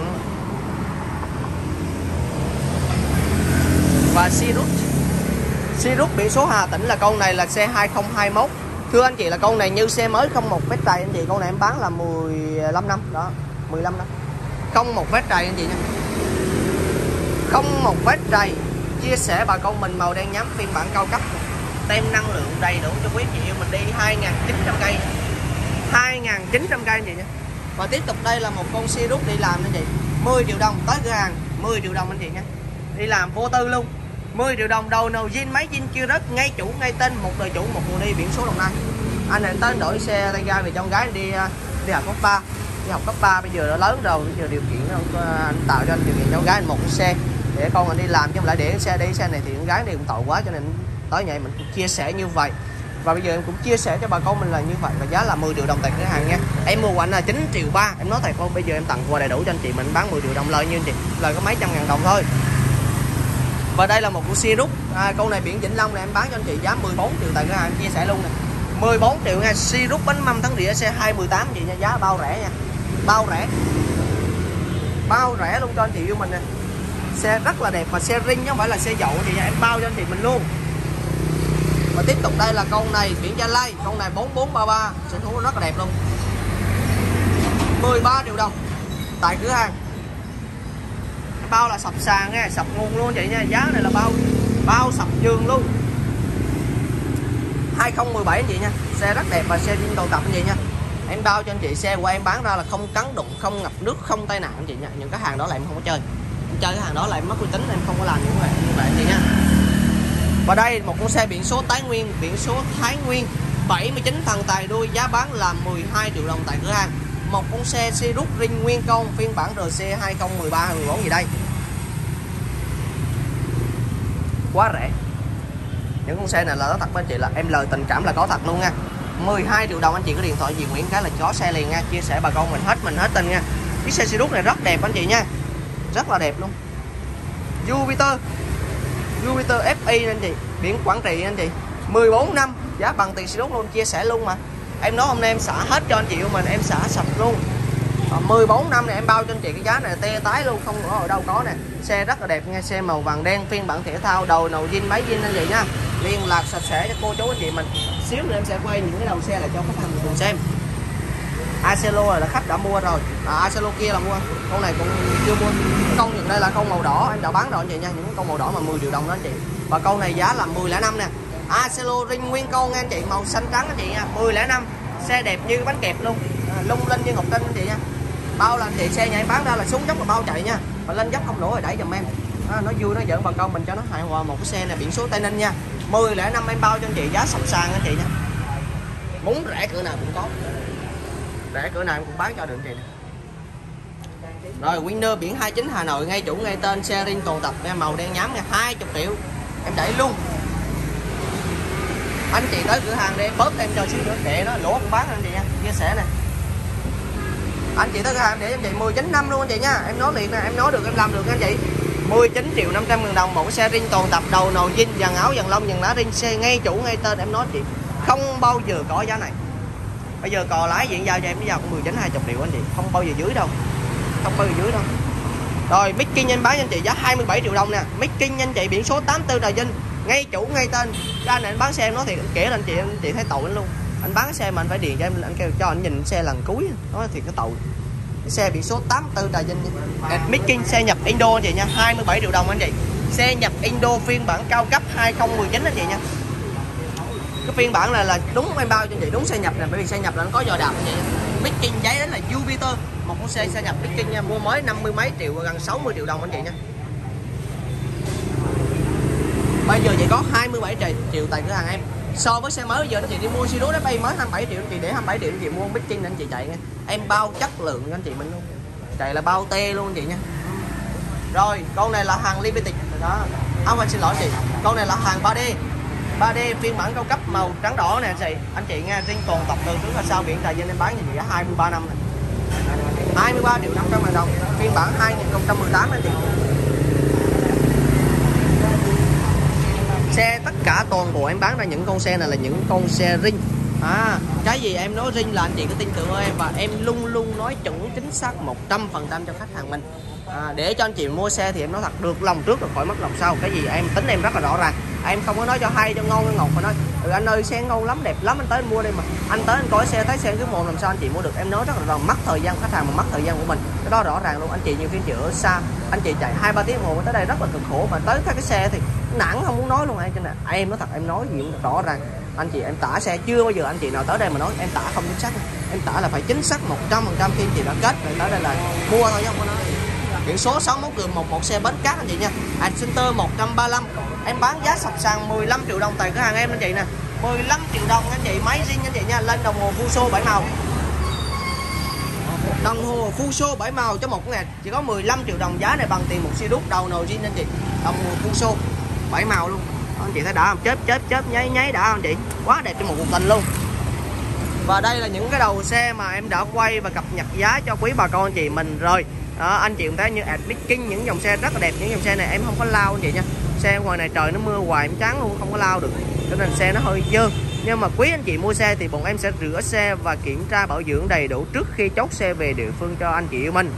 S1: Và Sirius Sirius biển số Hà Tĩnh là con này là xe hai không hai mốt. Thưa anh chị là con này như xe mới, không một vết trầy anh chị. Con này em bán là mười lăm năm đó, mười lăm năm. Không một vết trầy anh chị nha. Không một vết trầy. Chia sẻ bà con mình màu đen nhám phiên bản cao cấp. Tem năng lượng đầy đủ cho quý chị yêu mình đi hai nghìn chín trăm cây. hai nghìn chín trăm cây anh chị nha. Và tiếp tục đây là một con Sirius đi làm anh chị. mười triệu đồng tới cửa hàng, mười triệu đồng anh chị nha. Đi làm vô tư luôn. mười triệu đồng đầu nầu zin, máy zin chưa rớt, ngay chủ ngay tên, một đời chủ, một người đi, biển số Đồng Nai. Anh này tên đổi xe tay ga vì trong gái đi đi học cấp ba, đi học cấp ba bây giờ đã lớn rồi, bây giờ điều kiện anh tạo cho anh điều kiện cháu gái anh một cái xe để con anh đi làm, chứ không lại để cái xe đi xe này thì con gái đi cũng tội quá, cho nên tới ngày mình cũng chia sẻ như vậy. Và bây giờ em cũng chia sẻ cho bà con mình là như vậy, và giá là mười triệu đồng tại cửa hàng nha. Em mua của anh là chín triệu ba, em nói thật không, bây giờ em tặng quà đầy đủ cho anh chị, mình bán mười triệu đồng lời như anh chị, lời có mấy trăm ngàn đồng thôi. Và đây là một con Sirius, à, con này biển Vĩnh Long này em bán cho anh chị giá mười bốn triệu tại cửa hàng, chia sẻ luôn nè, mười bốn triệu nha. Sirius bánh mâm thắng đĩa xe hai mười tám chị nha, giá bao rẻ nha, bao rẻ, bao rẻ luôn cho anh chị yêu mình nè. Xe rất là đẹp và xe ring chứ không phải là xe dậu chị nha, em bao cho anh chị mình luôn. Và tiếp tục đây là con này biển Gia Lai, con này bốn bốn ba ba, sở hữu rất là đẹp luôn, mười ba triệu đồng tại cửa hàng. Bao là sập sàn nha, sập nguồn luôn chị nha, giá này là bao bao sập giường luôn. hai không một bảy anh chị nha, xe rất đẹp và xe zin toàn tập anh chị nha. Em bao cho anh chị, xe của em bán ra là không cắn đụng, không ngập nước, không tai nạn anh chị nha. Những cái hàng đó là em không có chơi, em chơi cái hàng đó là em mất uy tín, em không có làm những vậy như vậy anh chị nha. Và đây một con xe biển số Thái Nguyên, biển số Thái Nguyên bảy mươi chín phần tài đuôi, giá bán là mười hai triệu đồng tại cửa hàng. Một con xe Sirius ring nguyên con phiên bản rờ xê hai không một ba mười bốn gì đây, quá rẻ. Những con xe này là nói thật với anh chị là em lời tình cảm là có thật luôn nha. Mười hai triệu đồng anh chị có điện thoại gì Nguyễn cái là có xe liền nha. Chia sẻ bà con mình hết mình hết tin nha. Chiếc xe Sirius này rất đẹp anh chị nha, rất là đẹp luôn. Jupiter Jupiter ép i anh chị, biển Quảng Trị anh chị, mười bốn năm, giá bằng tiền Sirius luôn, chia sẻ luôn mà. Em nói hôm nay em xả hết cho anh chị của mình, em xả sạch luôn. À, mười bốn năm này em bao cho anh chị cái giá này tê tái luôn, không có ở đâu có nè. Xe rất là đẹp nha, xe màu vàng đen phiên bản thể thao, đầu nầu zin, máy zin anh chị nha. Liên lạc sạch sẽ cho cô chú anh chị mình. Xíu nữa em sẽ quay những cái đầu xe lại cho khách hàng cùng xem. Acelo là khách đã mua rồi, à, Acelo kia là mua, con này cũng chưa mua. Con hiện đây là con màu đỏ em đã bán rồi anh chị nha, những con màu đỏ mà mười triệu đồng đó anh chị. Và con này giá là mười lẻ năm nè. Acelo ring nguyên con nha anh chị, màu xanh trắng anh chị nha, mười lẻ năm. Xe đẹp như bánh kẹp luôn, à, lung linh như ngọc trinh anh chị nha. Bao là anh chị, xe nhà em bán ra là xuống dốc là bao chạy nha, và lên dốc không nổi rồi đẩy giùm em. À, nó vui nó giỡn bà con mình cho nó hài hòa. Một cái xe này biển số Tây Ninh nha, mười lẻ năm em bao cho anh chị giá sập sàn anh chị nha. Muốn rẻ cửa nào cũng có, rẻ cửa nào em cũng bán cho được anh chị này. Rồi Winner biển hai chín Hà Nội, ngay chủ ngay tên, xe ring toàn tập nha, màu đen nhám nha, hai mươi triệu em đẩy luôn. Anh chị tới cửa hàng để bớt em cho xíu nữa để nó lỗ không bán anh chị nha, chia sẻ nè. Anh chị tới cửa hàng để anh chị mười chín năm luôn anh chị nha, em nói liền nè, em nói được em làm được anh chị. Mười chín triệu năm trăm ngàn đồng một cái xe ring toàn tập, đầu nồi zin, dàn áo dàn lông dàn lá ring, xe ngay chủ ngay tên, em nói chị không bao giờ có giá này. Bây giờ cò lái diện giao cho em bây giờ cũng mười chín hai mươi triệu anh chị, không bao giờ dưới đâu, không bao giờ dưới đâu. Rồi Mickey em bán cho anh chị giá hai mươi bảy triệu đồng nè, Mickey anh chị biển số tám tư Trà Vinh, ngay chủ ngay tên. Cái anh này anh bán xe em nói thì anh kể lên chị, anh chị thấy tội anh luôn. Anh bán xe mà anh phải điền cho em, anh kêu cho anh nhìn xe lần cuối, nói thì cái tội. Cái xe biển số tám tư Trà Vinh, Mickey xe nhập Indo anh chị nha, hai mươi bảy triệu đồng anh chị. Xe nhập Indo phiên bản cao cấp hai không một chín anh chị nha. Cái phiên bản này là đúng em bao cho anh chị, đúng xe nhập nè, bởi vì xe nhập là nó có giò đạp anh chị. Mickey giấy đó là Jupiter, một con xe xe nhập Mickey nha, mua mới năm mươi mấy triệu, gần sáu mươi triệu đồng anh chị nha. Bây giờ chỉ có hai mươi bảy triệu tại cửa hàng em. So với xe mới bây giờ anh chị đi mua Sirius bay mới hai mươi bảy triệu anh chị, để hai mươi bảy triệu anh chị mua Mickey anh chị chạy nha. Em bao chất lượng cho anh chị mình luôn, chạy là bao tê luôn anh chị nha. Rồi con này là hàng limited đó, không anh xin lỗi anh chị, con này là hàng ba D, ba D phiên bản cao cấp màu trắng đỏ nè anh chị, anh chị nghe, riêng toàn tập từ trước là sau biển Trà Vinh em bán như vậy hai mươi ba năm này. hai mươi ba triệu năm trăm ngàn đồng, phiên bản hai không một tám anh chị. Xe tất cả toàn bộ em bán ra những con xe này là những con xe ring. À, cái gì em nói ring là anh chị cứ tin tưởng em, và em luôn luôn nói chuẩn chính xác một trăm phần trăm cho khách hàng mình. À, để cho anh chị mua xe thì em nói thật, được lòng trước rồi khỏi mất lòng sau. Cái gì em tính em rất là rõ ràng, em không có nói cho hay cho ngon cho ngọt mà nói ừ, anh ơi xe ngon lắm đẹp lắm anh tới anh mua đi, mà anh tới anh coi xe thấy xe cái mồm làm sao anh chị mua được. Em nói rất là rõ, mất thời gian khách hàng mà mất thời gian của mình, cái đó rõ ràng luôn. Anh chị nhiều khi chị ở xa, anh chị chạy hai ba tiếng đồng hồ tới đây rất là cực khổ, mà tới các cái xe thì nặng không muốn nói luôn em. Cho nên em nói thật, em nói gì cũng rõ ràng. Anh chị em tả xe chưa bao giờ anh chị nào tới đây mà nói em tả không chính xác. Em tả là phải chính xác một trăm phần trăm khi anh chị đã kết rồi tới đây là mua thôi chứ không có nói. Biển số sáu mốt G một một xe Bến Cát anh chị nha. Center một trăm ba mươi lăm. Em bán giá sập sàn mười lăm triệu đồng tại cửa hàng em anh chị nè. mười lăm triệu đồng anh chị, máy zin anh chị nha, lên đồng hồ Fuso bảy màu. Đồng hồ Fuso bảy màu cho một ngày chỉ có mười lăm triệu đồng, giá này bằng tiền một siêu đúc đầu nồi zin anh chị. Đồng hồ Fuso bảy màu luôn. Anh chị thấy đã không? Chớp chớp chớp nháy nháy đã không anh chị? Quá đẹp trên một cuộc tình luôn. Và đây là những cái đầu xe mà em đã quay và cập nhật giá cho quý bà con anh chị mình rồi. Đó, anh chị cũng thấy như Admit King, những dòng xe rất là đẹp. Những dòng xe này em không có lao anh chị nha. Xe ngoài này trời nó mưa hoài em chán luôn, không có lao được, cho nên xe nó hơi dơ. Nhưng mà quý anh chị mua xe thì bọn em sẽ rửa xe và kiểm tra bảo dưỡng đầy đủ trước khi chốt xe về địa phương cho anh chị yêu mình.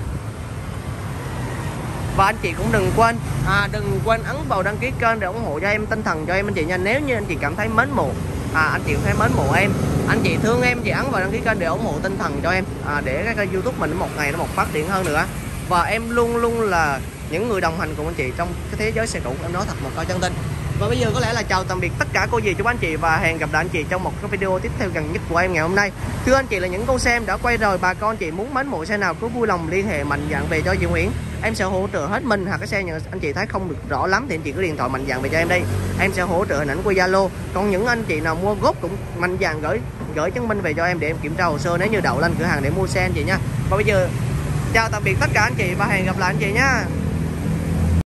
S1: Và anh chị cũng đừng quên à, đừng quên ấn vào đăng ký kênh để ủng hộ cho em, tinh thần cho em anh chị nha. Nếu như anh chị cảm thấy mến mộ à, anh chị cũng thấy mến mộ em, anh chị thương em, chị ấn vào đăng ký kênh để ủng hộ tinh thần cho em à, để cái kênh YouTube mình một ngày nó một phát triển hơn nữa. Và em luôn luôn là những người đồng hành cùng anh chị trong cái thế giới xe cũ, em nói thật một câu chân tình. Và bây giờ có lẽ là chào tạm biệt tất cả cô dì chú anh chị, và hẹn gặp lại anh chị trong một cái video tiếp theo gần nhất của em ngày hôm nay. Thưa anh chị là những con xe em đã quay rồi, bà con chị muốn mến mộ xe nào cứ vui lòng liên hệ mạnh dạn về cho chị Nguyễn, em sẽ hỗ trợ hết mình. Hoặc cái xe nhà anh chị thấy không được rõ lắm thì anh chị cứ điện thoại mạnh dạn về cho em đây, em sẽ hỗ trợ hình ảnh qua Zalo. Còn những anh chị nào mua gốc cũng mạnh dạn gửi gửi chứng minh về cho em để em kiểm tra hồ sơ nếu như đậu lên cửa hàng để mua xe anh chị nha. Và bây giờ chào tạm biệt tất cả anh chị và hẹn gặp lại anh chị nha.